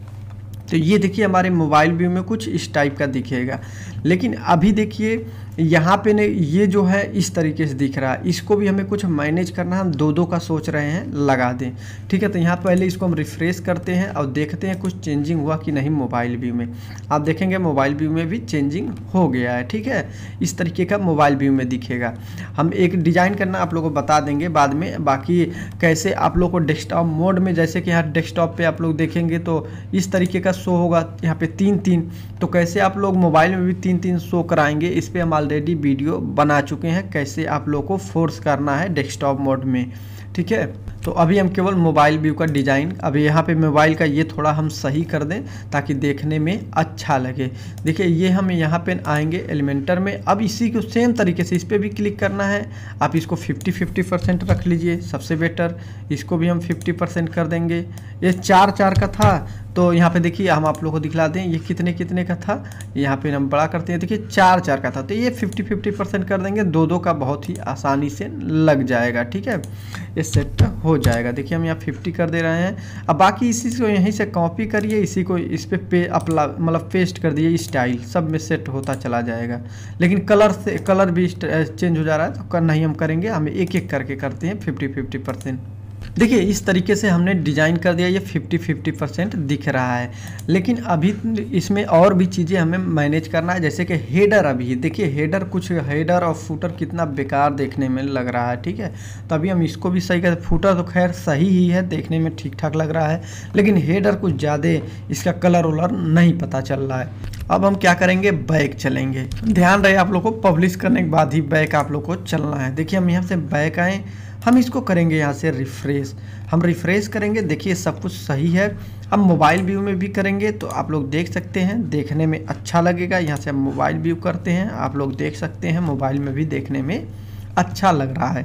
S1: तो ये देखिए हमारे मोबाइल व्यू में कुछ इस टाइप का दिखेगा, लेकिन अभी देखिए यहाँ पे ने ये जो है इस तरीके से दिख रहा है, इसको भी हमें कुछ मैनेज करना, हम दो दो का सोच रहे हैं लगा दें, ठीक है। तो यहाँ पहले इसको हम रिफ्रेश करते हैं और देखते हैं कुछ चेंजिंग हुआ कि नहीं मोबाइल व्यू में। आप देखेंगे मोबाइल व्यू में भी चेंजिंग हो गया है, ठीक है। इस तरीके का मोबाइल व्यू में दिखेगा। हम एक डिज़ाइन करना आप लोगों को बता देंगे बाद में, बाकी कैसे आप लोग को डेस्कटॉप मोड में, जैसे कि यहाँ डेस्कटॉप पर आप लोग देखेंगे तो इस तरीके का शो होगा यहाँ पे तीन तीन, तो कैसे आप लोग मोबाइल में भी तीन तीन शो कराएंगे, इस पर हम ऑलरेडी वीडियो बना चुके हैं कैसे आप लोग को फोर्स करना है डेस्कटॉप मोड में, ठीक है। तो अभी हम केवल मोबाइल व्यू का डिज़ाइन, अभी यहाँ पे मोबाइल का ये थोड़ा हम सही कर दें ताकि देखने में अच्छा लगे। देखिए ये हम यहाँ पे आएंगे एलिमेंटर में, अब इसी को सेम तरीके से इस पर भी क्लिक करना है। आप इसको फिफ्टी फिफ्टी परसेंट रख लीजिए, सबसे बेटर। इसको भी हम फिफ्टी परसेंट कर देंगे। ये चार चार का था तो यहाँ पे देखिए हम आप लोग को दिखला दें ये कितने कितने का था, यहाँ पे हम बड़ा करते हैं, देखिए चार चार का था, तो ये फिफ्टी फिफ्टी परसेंट कर देंगे, दो दो का बहुत ही आसानी से लग जाएगा, ठीक है। ये सेट हो जाएगा। देखिए हम यहाँ फिफ्टी कर दे रहे हैं। अब बाकी इसी को यहीं से कॉपी करिए, इसी को इस पे पे अपला मतलब पेस्ट कर दिए, स्टाइल सब में सेट होता चला जाएगा। लेकिन कलर से कलर भी चेंज हो जा रहा है, तो नहीं हम करेंगे, हम एक एक करके करते हैं फिफ्टी फिफ्टी परसेंट। देखिए इस तरीके से हमने डिज़ाइन कर दिया, ये फिफ्टी फिफ्टी परसेंट दिख रहा है। लेकिन अभी इसमें और भी चीज़ें हमें मैनेज करना है, जैसे कि हेडर। अभी देखिए हेडर, कुछ हेडर और फूटर कितना बेकार देखने में लग रहा है, ठीक है। तो अभी हम इसको भी सही कर, फूटर तो खैर सही ही है, देखने में ठीक ठाक लग रहा है, लेकिन हेडर कुछ ज़्यादा इसका कलर वलर नहीं पता चल रहा है। अब हम क्या करेंगे, बैक चलेंगे। ध्यान रहे आप लोग को पब्लिश करने के बाद ही बैक आप लोग को चलना है। देखिए हम यहाँ से बैक आए, हम इसको करेंगे यहाँ से रिफ्रेश। हम रिफ्रेश करेंगे, देखिए सब कुछ सही है। अब मोबाइल व्यू में भी करेंगे तो आप लोग देख सकते हैं, देखने में अच्छा लगेगा। यहाँ से हम मोबाइल व्यू करते हैं, आप लोग देख सकते हैं मोबाइल में भी देखने में अच्छा लग रहा है,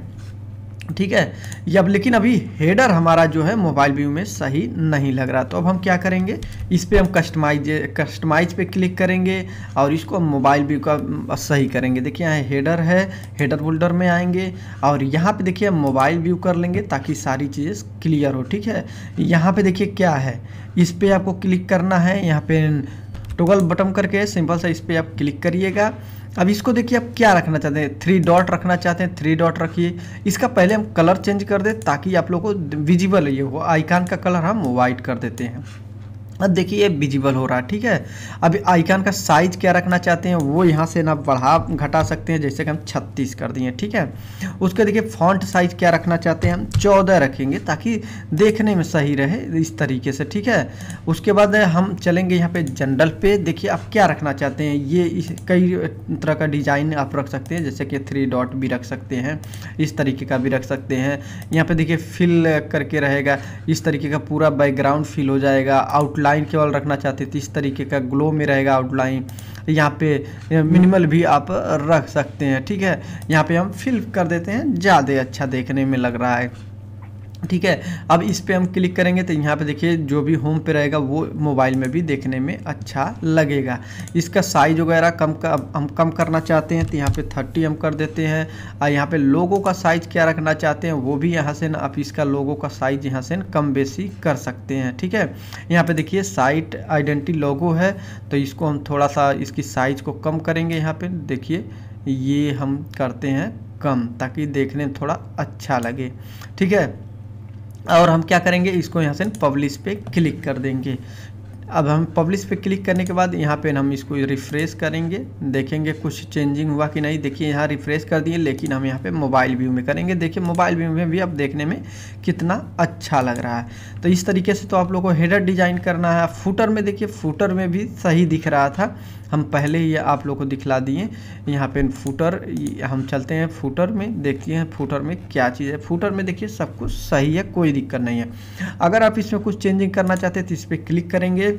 S1: ठीक है। ये अब लेकिन अभी हेडर हमारा जो है मोबाइल व्यू में सही नहीं लग रहा, तो अब हम क्या करेंगे, इस पे हम कस्टमाइज कस्टमाइज पे क्लिक करेंगे और इसको हम मोबाइल व्यू का सही करेंगे। देखिए यहाँ हेडर है, हेडर फोल्डर में आएंगे और यहाँ पे देखिए हम मोबाइल व्यू कर लेंगे ताकि सारी चीज़ें क्लियर हो, ठीक है। यहाँ पे देखिए क्या है, इस पर आपको क्लिक करना है, यहाँ पे टॉगल बटन करके सिंपल सा इस पर आप क्लिक करिएगा। अब इसको देखिए आप क्या रखना चाहते हैं, थ्री डॉट रखना चाहते हैं, थ्री डॉट रखिए। इसका पहले हम कलर चेंज कर दें ताकि आप लोगों को विजिबल ये हो। आइकन का कलर हम वाइट कर देते हैं। अब देखिए ये विजिबल हो रहा है, ठीक है। अब आइकन का साइज क्या रखना चाहते हैं वो यहाँ से ना बढ़ा घटा सकते हैं, जैसे कि हम छत्तीस कर दिए, ठीक है। उसके देखिए फॉन्ट साइज क्या रखना चाहते हैं, हम चौदह रखेंगे ताकि देखने में सही रहे इस तरीके से, ठीक है। उसके बाद हम चलेंगे यहाँ पे जनरल पे। देखिए आप क्या रखना चाहते हैं, ये इस कई तरह का डिज़ाइन आप रख सकते हैं, जैसे कि थ्री डॉट भी रख सकते हैं, इस तरीके का भी रख सकते हैं। यहाँ पे देखिए फिल करके रहेगा, इस तरीके का पूरा बैकग्राउंड फिल हो जाएगा। आउटलाइन केवल रखना चाहते थे इस तरीके का ग्लो में रहेगा आउटलाइन। यहाँ पे मिनिमल भी आप रख सकते हैं, ठीक है। यहाँ पे हम फिल कर देते हैं, ज़्यादा अच्छा देखने में लग रहा है, ठीक है। अब इस पे हम क्लिक करेंगे तो यहाँ पे देखिए जो भी होम पे रहेगा वो मोबाइल में भी देखने में अच्छा लगेगा। इसका साइज वगैरह कम का हम कम करना चाहते हैं तो यहाँ पे थर्टी हम कर देते हैं। और यहाँ पे लोगो का साइज क्या रखना चाहते हैं वो भी यहाँ से ना आप इसका लोगो का साइज यहाँ से कम बेसी कर सकते हैं, ठीक है। यहाँ पे देखिए साइट आइडेंटिटी लोगो है तो इसको हम थोड़ा सा इसकी साइज़ को कम करेंगे। यहाँ पे देखिए ये हम करते हैं कम ताकि देखने में थोड़ा अच्छा लगे, ठीक है। और हम क्या करेंगे, इसको यहाँ से पब्लिश पे क्लिक कर देंगे। अब हम पब्लिश पे क्लिक करने के बाद यहाँ पे हम इसको रिफ़्रेश करेंगे, देखेंगे कुछ चेंजिंग हुआ कि नहीं। देखिए यहाँ रिफ़्रेश कर दिए, लेकिन हम यहाँ पे मोबाइल व्यू में करेंगे। देखिए मोबाइल व्यू में भी अब देखने में कितना अच्छा लग रहा है। तो इस तरीके से तो आप लोगों को हेडर डिज़ाइन करना है। फुटर में देखिए फुटर में भी सही दिख रहा था, हम पहले ही आप लोग को दिखला दिए। यहाँ पे फुटर हम चलते हैं फुटर में, देखते हैं फुटर में क्या चीज़ है। फुटर में देखिए सब कुछ सही है, कोई दिक्कत नहीं है। अगर आप इसमें कुछ चेंजिंग करना चाहते हैं तो इस पर क्लिक करेंगे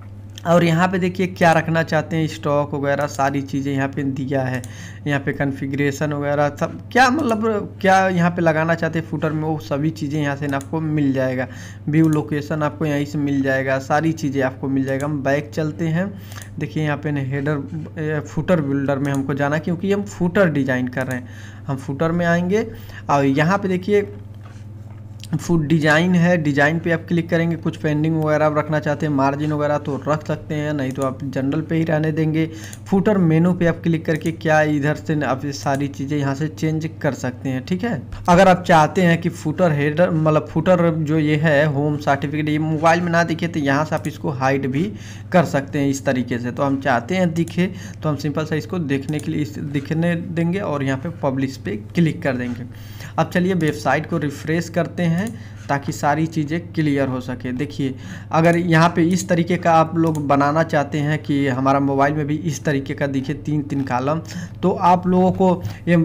S1: और यहाँ पे देखिए क्या रखना चाहते हैं, स्टॉक वगैरह सारी चीज़ें यहाँ पे दिया है। यहाँ पे कॉन्फ़िगरेशन वगैरह सब क्या मतलब क्या यहाँ पे लगाना चाहते हैं फुटर में वो सभी चीज़ें यहाँ से आपको मिल जाएगा। व्यू लोकेशन आपको यहीं से मिल जाएगा, सारी चीज़ें आपको मिल जाएगा। हम बैक चलते हैं, देखिए यहाँ पे हेडर फुटर बिल्डर में हमको जाना क्योंकि हम फुटर डिज़ाइन कर रहे हैं। हम फुटर में आएंगे और यहाँ पे देखिए फुट डिज़ाइन है, डिज़ाइन पे आप क्लिक करेंगे। कुछ पेंडिंग वगैरह रखना चाहते हैं मार्जिन वगैरह तो रख सकते हैं, नहीं तो आप जनरल पे ही रहने देंगे। फुटर मेनू पे आप क्लिक करके क्या इधर से आप ये सारी चीज़ें यहाँ से चेंज कर सकते हैं, ठीक है। अगर आप चाहते हैं कि फुटर हेडर मतलब फुटर जो ये है होम सर्टिफिकेट ये मोबाइल में ना दिखे तो यहाँ से आप इसको हाइड भी कर सकते हैं इस तरीके से। तो हम चाहते हैं दिखे तो हम सिंपल सा इसको देखने के लिए इस दिखने देंगे और यहाँ पे पब्लिश पे क्लिक कर देंगे। अब चलिए वेबसाइट को रिफ़्रेश करते हैं ताकि सारी चीज़ें क्लियर हो सके। देखिए अगर यहाँ पे इस तरीके का आप लोग बनाना चाहते हैं कि हमारा मोबाइल में भी इस तरीके का दिखे तीन तीन कॉलम, तो आप लोगों को ये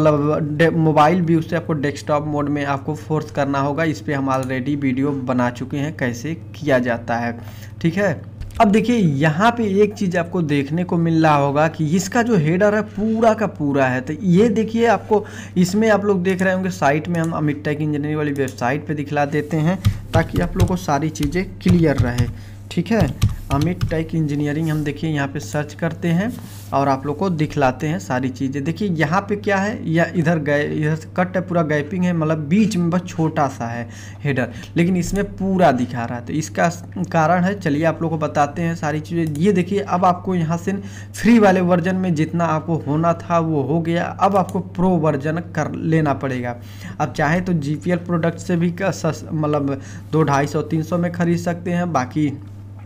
S1: मतलब मोबाइल भी उससे आपको डेस्कटॉप मोड में आपको फोर्स करना होगा। इस पर हम ऑलरेडी वीडियो बना चुके हैं कैसे किया जाता है, ठीक है। अब देखिए यहाँ पे एक चीज़ आपको देखने को मिल रहा होगा कि इसका जो हेडर है पूरा का पूरा है। तो ये देखिए आपको इसमें आप लोग देख रहे होंगे साइट में हम अमित टेक इंजीनियरिंग वाली वेबसाइट पे दिखला देते हैं ताकि आप लोग को सारी चीज़ें क्लियर रहे, ठीक है। अमित टेक इंजीनियरिंग हम देखिए यहाँ पे सर्च करते हैं और आप लोग को दिखलाते हैं सारी चीज़ें। देखिए यहाँ पे क्या है, या इधर गए इधर से कट है, पूरा गैपिंग है, मतलब बीच में बस छोटा सा है हेडर, लेकिन इसमें पूरा दिखा रहा है। तो इसका कारण है, चलिए आप लोग को बताते हैं सारी चीज़ें। ये देखिए अब आपको यहाँ से फ्री वाले वर्जन में जितना आपको होना था वो हो गया। अब आपको प्रो वर्जन कर लेना पड़ेगा। अब चाहे तो जी पी एल प्रोडक्ट से भी मतलब दो ढाई सौ तीन सौ में खरीद सकते हैं, बाकी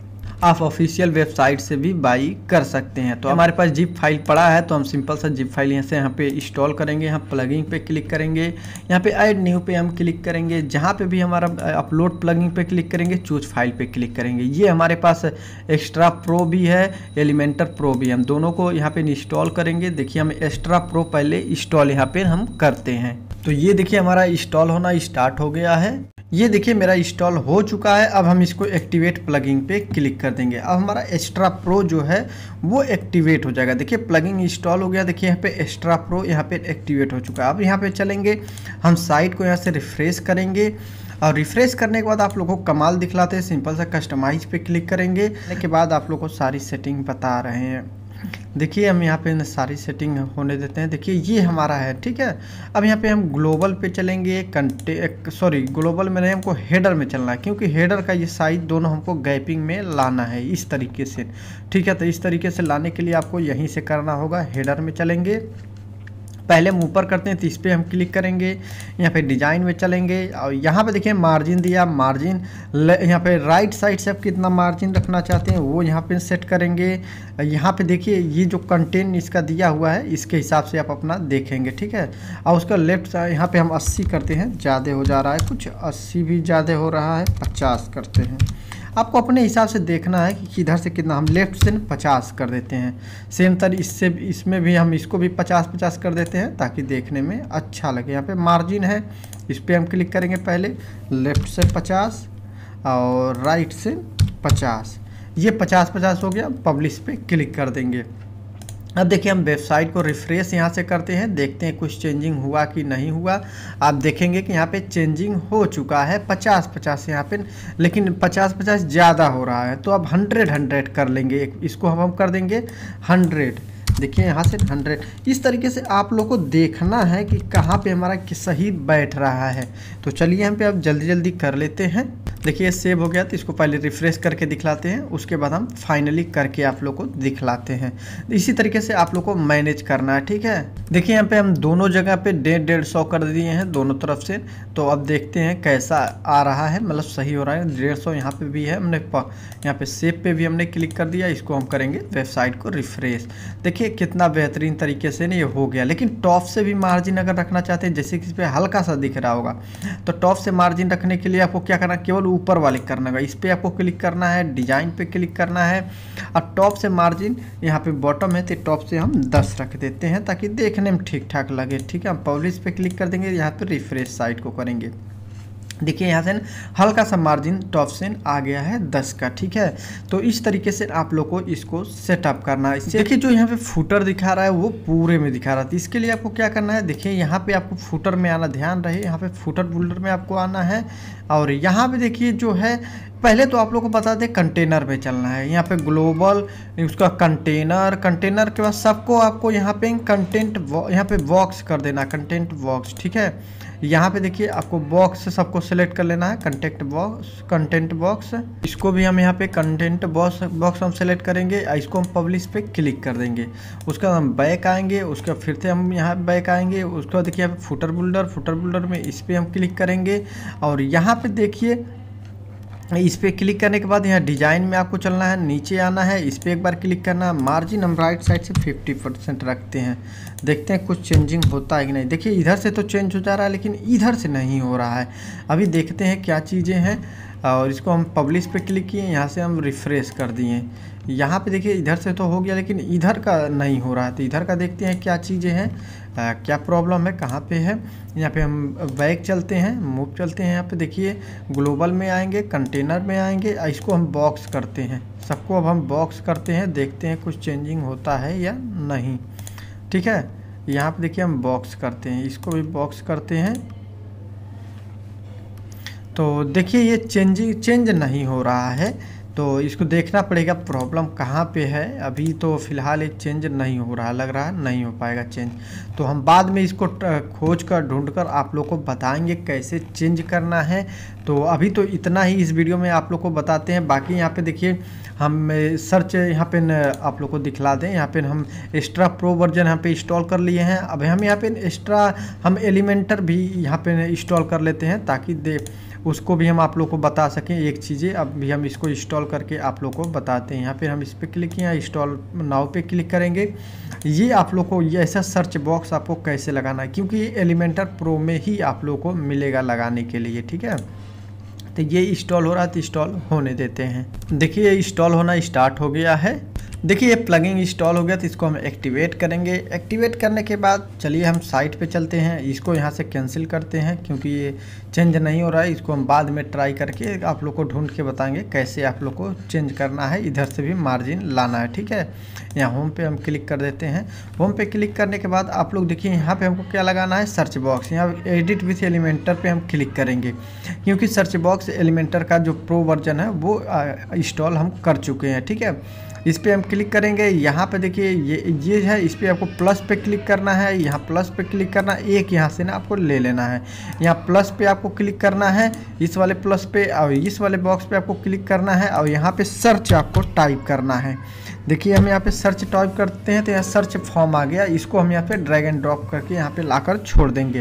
S1: आप ऑफिशियल वेबसाइट से भी बाई कर सकते हैं। तो हमारे पास जिप फाइल पड़ा है तो हम सिंपल सा जिप फाइल यहाँ से यहाँ पे इंस्टॉल करेंगे। यहाँ प्लगिंग पे क्लिक करेंगे, यहाँ पे ऐड न्यू पे हम क्लिक करेंगे। जहाँ पे भी हमारा अपलोड प्लगिंग पे क्लिक करेंगे, चूज फाइल पे क्लिक करेंगे। ये हमारे पास एक्स्ट्रा प्रो भी है, एलिमेंटर प्रो भी, हम दोनों को यहाँ पे इंस्टॉल करेंगे। देखिए हम एक्स्ट्रा प्रो पहले इंस्टॉल यहाँ पे हम करते हैं। तो ये देखिए हमारा इंस्टॉल होना स्टार्ट हो गया है। ये देखिए मेरा इंस्टॉल हो चुका है। अब हम इसको एक्टिवेट प्लगिंग पे क्लिक कर देंगे। अब हमारा एक्स्ट्रा प्रो जो है वो एक्टिवेट हो जाएगा। देखिए प्लगिंग इंस्टॉल हो गया, देखिए यहाँ पे एक्स्ट्रा प्रो यहाँ पे एक्टिवेट हो चुका है। अब यहाँ पे चलेंगे, हम साइट को यहाँ से रिफ्रेश करेंगे और रिफ्रेश करने के बाद आप लोगों को कमाल दिखलाते हैं। सिंपल सा कस्टमाइज पे क्लिक करेंगे, के बाद आप लोग को सारी सेटिंग बता रहे हैं। देखिए हम यहाँ पे सारी सेटिंग होने देते हैं। देखिए ये हमारा है, ठीक है। अब यहाँ पे हम ग्लोबल पे चलेंगे, कंटे सॉरी ग्लोबल में नहीं, हमको हेडर में चलना है, क्योंकि हेडर का ये साइज दोनों हमको गैपिंग में लाना है इस तरीके से, ठीक है। तो इस तरीके से लाने के लिए आपको यहीं से करना होगा। हेडर में चलेंगे, पहले हम ऊपर करते हैं तो इस पर हम क्लिक करेंगे, यहाँ पे डिजाइन में चलेंगे और यहाँ पे देखिए मार्जिन दिया, मार्जिन यहाँ पे राइट साइड से आप कितना मार्जिन रखना चाहते हैं वो यहाँ पे सेट करेंगे। यहाँ पे देखिए ये जो कंटेंट इसका दिया हुआ है इसके हिसाब से आप अपना देखेंगे, ठीक है। और उसका लेफ्ट साइड यहाँ पे हम अस्सी करते हैं, ज़्यादा हो जा रहा है कुछ, अस्सी भी ज़्यादा हो रहा है, पचास करते हैं। आपको अपने हिसाब से देखना है कि किधर से कितना, हम लेफ़्ट से पचास कर देते हैं। सेम तरह इससे इसमें भी हम इसको भी पचास पचास कर देते हैं ताकि देखने में अच्छा लगे। यहाँ पे मार्जिन है, इस पर हम क्लिक करेंगे, पहले लेफ़्ट से पचास और राइट से पचास, ये पचास पचास हो गया। पब्लिश पे क्लिक कर देंगे। अब देखिए हम वेबसाइट को रिफ्रेश यहाँ से करते हैं, देखते हैं कुछ चेंजिंग हुआ कि नहीं हुआ। आप देखेंगे कि यहाँ पे चेंजिंग हो चुका है पचास पचास यहाँ पे, लेकिन पचास पचास ज़्यादा हो रहा है, तो अब हंड्रेड हंड्रेड कर लेंगे। इसको हम हम कर देंगे हंड्रेड। देखिए यहाँ से हंड्रेड। इस तरीके से आप लोग को देखना है कि कहाँ पे हमारा सही बैठ रहा है। तो चलिए हम पे अब जल्दी जल्दी कर लेते हैं। देखिए सेव हो गया, तो इसको पहले रिफ्रेश करके दिखलाते हैं, उसके बाद हम फाइनली करके आप लोग को दिखलाते हैं। इसी तरीके से आप लोग को मैनेज करना है, ठीक है। देखिए यहाँ पे हम दोनों जगह पे डेढ़ डेढ़ सौ कर दिए हैं दोनों तरफ से। तो अब देखते हैं कैसा आ रहा है, मतलब सही हो रहा है। डेढ़ सौ यहाँ पे भी है, हमने यहाँ पे सेव पे भी हमने क्लिक कर दिया। इसको हम करेंगे वेबसाइट को रिफ्रेश। देखिए कितना बेहतरीन तरीके से ये हो गया। लेकिन टॉप से भी मार्जिन अगर रखना चाहते हैं, जैसे कि इस पर हल्का सा दिख रहा होगा, तो टॉप से मार्जिन रखने के लिए आपको क्या करना है, केवल ऊपर वाले करना है, इस पर आपको क्लिक करना है, डिजाइन पे क्लिक करना है और टॉप से मार्जिन यहाँ पे बॉटम है तो टॉप से हम दस रख देते हैं ताकि देखने में ठीक ठाक लगे, ठीक है। हम पब्लिश पे क्लिक कर देंगे, यहाँ पे रिफ्रेश साइट को करेंगे। देखिए यहाँ से हल्का सा मार्जिन टॉप से आ गया है दस का, ठीक है। तो इस तरीके से आप लोग को इसको सेटअप करना है। देखिए जो यहाँ पे फुटर दिखा रहा है वो पूरे में दिखा रहा था, इसके लिए आपको क्या करना है, देखिए यहाँ पे आपको फुटर में आना, ध्यान रहे यहाँ पे फुटर बुल्डर में आपको आना है। और यहाँ पे देखिए जो है, पहले तो आप लोग को बता दें कंटेनर में चलना है। यहाँ पे ग्लोबल, उसका कंटेनर, कंटेनर के बाद सबको आपको यहाँ पे कंटेंट यहाँ पे बॉक्स कर देना, कंटेंट बॉक्स, ठीक है। यहाँ पे देखिए आपको बॉक्स से सबको सेलेक्ट कर लेना है, कंटेंट बॉक्स, कंटेंट बॉक्स। इसको भी हम यहाँ पे कंटेंट बॉक्स बॉक्स हम सेलेक्ट करेंगे, इसको हम पब्लिश पे क्लिक कर देंगे। उसका हम बैक आएंगे, उसका फिर से हम यहाँ बैक आएंगे। उसके बाद देखिए यहाँ पे फुटर बुल्डर, फुटर बुल्डर में इस पर हम क्लिक करेंगे और यहाँ पे देखिए इस पर क्लिक करने के बाद यहाँ डिजाइन में आपको चलना है, नीचे आना है, इस पर एक बार क्लिक करना। मार्जिन हम राइट साइड से फिफ्टी परसेंट रखते हैं, देखते हैं कुछ चेंजिंग होता है कि नहीं। देखिए इधर से तो चेंज हो जा रहा है लेकिन इधर से नहीं हो रहा है। अभी देखते हैं क्या चीज़ें हैं। और इसको हम पब्लिश पे क्लिक किए, यहाँ से हम रिफ्रेश कर दिए। यहाँ पे देखिए इधर से तो हो गया लेकिन इधर का नहीं हो रहा है, तो इधर का देखते हैं क्या चीज़ें हैं, आ, क्या प्रॉब्लम है, कहाँ पे है। यहाँ पे हम बैक चलते हैं, मूव चलते हैं। यहाँ पे देखिए ग्लोबल में आएंगे, कंटेनर में आएंगे, इसको हम बॉक्स करते हैं, सबको अब हम बॉक्स करते हैं, देखते हैं कुछ चेंजिंग होता है या नहीं, ठीक है। यहाँ पे देखिए हम बॉक्स करते हैं, इसको भी बॉक्स करते हैं। तो देखिए ये चेंजिंग चेंज नहीं हो रहा है, तो इसको देखना पड़ेगा प्रॉब्लम कहाँ पे है। अभी तो फ़िलहाल ये चेंज नहीं हो रहा, लग रहा है नहीं हो पाएगा चेंज। तो हम बाद में इसको खोज कर ढूंढ कर आप लोग को बताएंगे कैसे चेंज करना है। तो अभी तो इतना ही इस वीडियो में आप लोग को बताते हैं। बाकी यहाँ पे देखिए हम सर्च यहाँ पे आप लोग को दिखला दें, यहाँ पे हम एक्स्ट्रा प्रो वर्जन यहाँ पे इंस्टॉल कर लिए हैं। अब हम यहाँ पे एक्स्ट्रा हम एलिमेंटर भी यहाँ पे इंस्टॉल कर लेते हैं ताकि दे उसको भी हम आप लोग को बता सकें एक चीज़ें। अब भी हम इसको इंस्टॉल करके आप लोग को बताते हैं। यहाँ पे हम इस पर क्लिक किया, इंस्टॉल नाउ पे क्लिक करेंगे। ये आप लोग को ये ऐसा सर्च बॉक्स आपको कैसे लगाना है, क्योंकि ये एलिमेंटर प्रो में ही आप लोग को मिलेगा लगाने के लिए, ठीक है। तो ये इंस्टॉल हो रहा है तो इंस्टॉल होने देते हैं। देखिए इंस्टॉल होना स्टार्ट हो गया है। देखिए ये प्लगइन इंस्टॉल हो गया, तो इसको हम एक्टिवेट करेंगे। एक्टिवेट करने के बाद चलिए हम साइट पे चलते हैं, इसको यहाँ से कैंसिल करते हैं क्योंकि ये चेंज नहीं हो रहा है, इसको हम बाद में ट्राई करके आप लोग को ढूंढ के बताएंगे कैसे आप लोग को चेंज करना है, इधर से भी मार्जिन लाना है। ठीक है, यहाँ होम पे हम क्लिक कर देते हैं। होम पे क्लिक करने के बाद आप लोग देखिए यहाँ पे हमको क्या लगाना है, सर्च बॉक्स। यहाँ एडिट विथ एलिमेंटर पे हम क्लिक करेंगे, क्योंकि सर्च बॉक्स एलिमेंटर का जो प्रो वर्जन है वो इंस्टॉल हम कर चुके हैं। ठीक है, इस पर हम क्लिक करेंगे। यहाँ पे देखिए ये ये है, इस पर आपको प्लस पे क्लिक करना है, यहाँ प्लस पे क्लिक करना है, एक यहाँ से ना आपको ले लेना है। यहाँ प्लस पे आपको क्लिक करना है, इस वाले प्लस पे, और इस वाले बॉक्स पे आपको क्लिक करना है, और यहाँ पे सर्च आपको टाइप करना है। देखिए हम यहाँ पे सर्च टाइप करते हैं तो यहाँ सर्च फॉर्म आ गया, इसको हम यहाँ पे ड्रैग एंड ड्रॉप करके यहाँ पे लाकर छोड़ देंगे।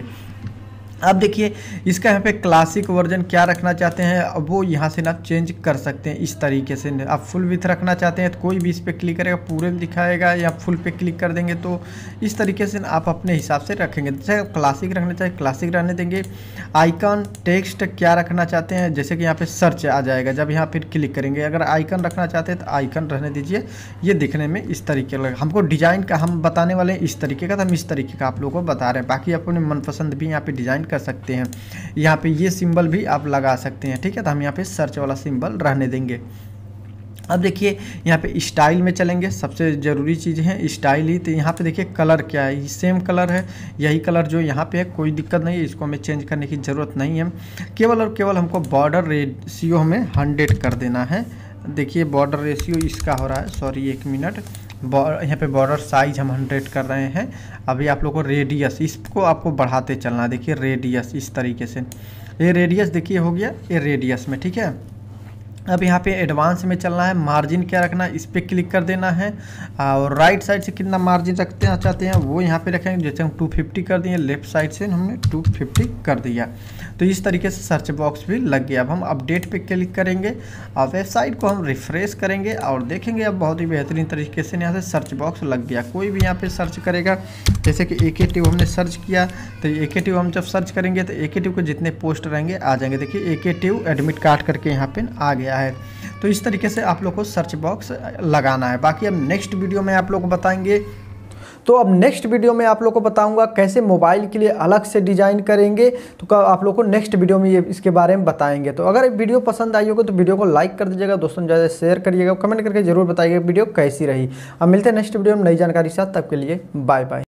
S1: अब देखिए इसका यहाँ पे क्लासिक वर्जन क्या रखना चाहते हैं, अब वो यहाँ से ना आप चेंज कर सकते हैं इस तरीके से। आप फुल विथ रखना चाहते हैं तो कोई भी इस पर क्लिक करेगा पूरे में दिखाएगा, या फुल पे क्लिक कर देंगे तो इस तरीके से आप अपने हिसाब से रखेंगे। जैसे क्लासिक रखना चाहिए क्लासिक रहने देंगे। आइकन टेक्स्ट क्या रखना चाहते हैं, जैसे कि यहाँ पे सर्च आ जाएगा, जब यहाँ पर क्लिक करेंगे। अगर आइकन रखना चाहते हैं तो आइकन रहने दीजिए, ये दिखने में इस तरीके लगे। हमको डिज़ाइन का हम बताने वाले हैं इस तरीके का, तो हम इस तरीके का आप लोगों को बता रहे हैं। बाकी अपने मनपसंद भी यहाँ पे डिज़ाइन कर सकते हैं। यहाँ पे ये सिंबल भी आप लगा सकते हैं। ठीक है, तो हम यहाँ पे सर्च वाला सिंबल रहने देंगे। अब देखिए यहाँ पे स्टाइल में चलेंगे, सबसे ज़रूरी चीज़ है स्टाइल ही। तो यहाँ पे देखिए कलर क्या है, ये सेम कलर है, यही कलर जो यहाँ पे है, कोई दिक्कत नहीं है, इसको हमें चेंज करने की ज़रूरत नहीं है। केवल और केवल हमको बॉर्डर रेशियो हमें हंड्रेड कर देना है। देखिए बॉर्डर रेशियो इसका हो रहा है, सॉरी एक मिनट, यहाँ पे बॉर्डर साइज हम हंड्रेड कर रहे हैं। अभी आप लोग को रेडियस, इसको आपको बढ़ाते चलना। देखिए रेडियस इस तरीके से, ये रेडियस देखिए हो गया ये रेडियस में। ठीक है, अब यहाँ पे एडवांस में चलना है। मार्जिन क्या रखना है, इस पर क्लिक कर देना है, और राइट साइड से कितना मार्जिन रखते हैं चाहते हैं वो यहाँ पे रखेंगे। जैसे हम टू फिफ्टी कर दिए, लेफ्ट साइड से हमने टू फिफ्टी कर दिया, तो इस तरीके से सर्च बॉक्स भी लग गया। अब हम अपडेट पे क्लिक करेंगे और वेबसाइट को हम रिफ्रेश करेंगे और देखेंगे अब बहुत ही बेहतरीन तरीके से यहाँ से सर्च बॉक्स लग गया। कोई भी यहाँ पे सर्च करेगा, जैसे कि एकेटिव हमने सर्च किया, तो एकेटिव हम जब सर्च करेंगे तो एकेटिव के जितने पोस्ट रहेंगे आ जाएंगे। देखिए एकेटिव एडमिट कार्ड करके यहाँ पे आ गया है। तो इस तरीके से आप लोग को सर्च बॉक्स लगाना है। बाकी अब नेक्स्ट वीडियो में आप लोग को बताएंगे। तो अब नेक्स्ट वीडियो में आप लोग को बताऊंगा कैसे मोबाइल के लिए अलग से डिज़ाइन करेंगे, तो आप लोग को नेक्स्ट वीडियो में ये इसके बारे में बताएंगे। तो अगर वीडियो पसंद आई होगा तो वीडियो को लाइक कर दीजिएगा, दोस्तों ज़्यादा शेयर करिएगा, कमेंट करके जरूर बताइएगा वीडियो कैसी रही। अब मिलते हैं नेक्स्ट वीडियो में नई जानकारी के साथ, तब के लिए बाय बाय।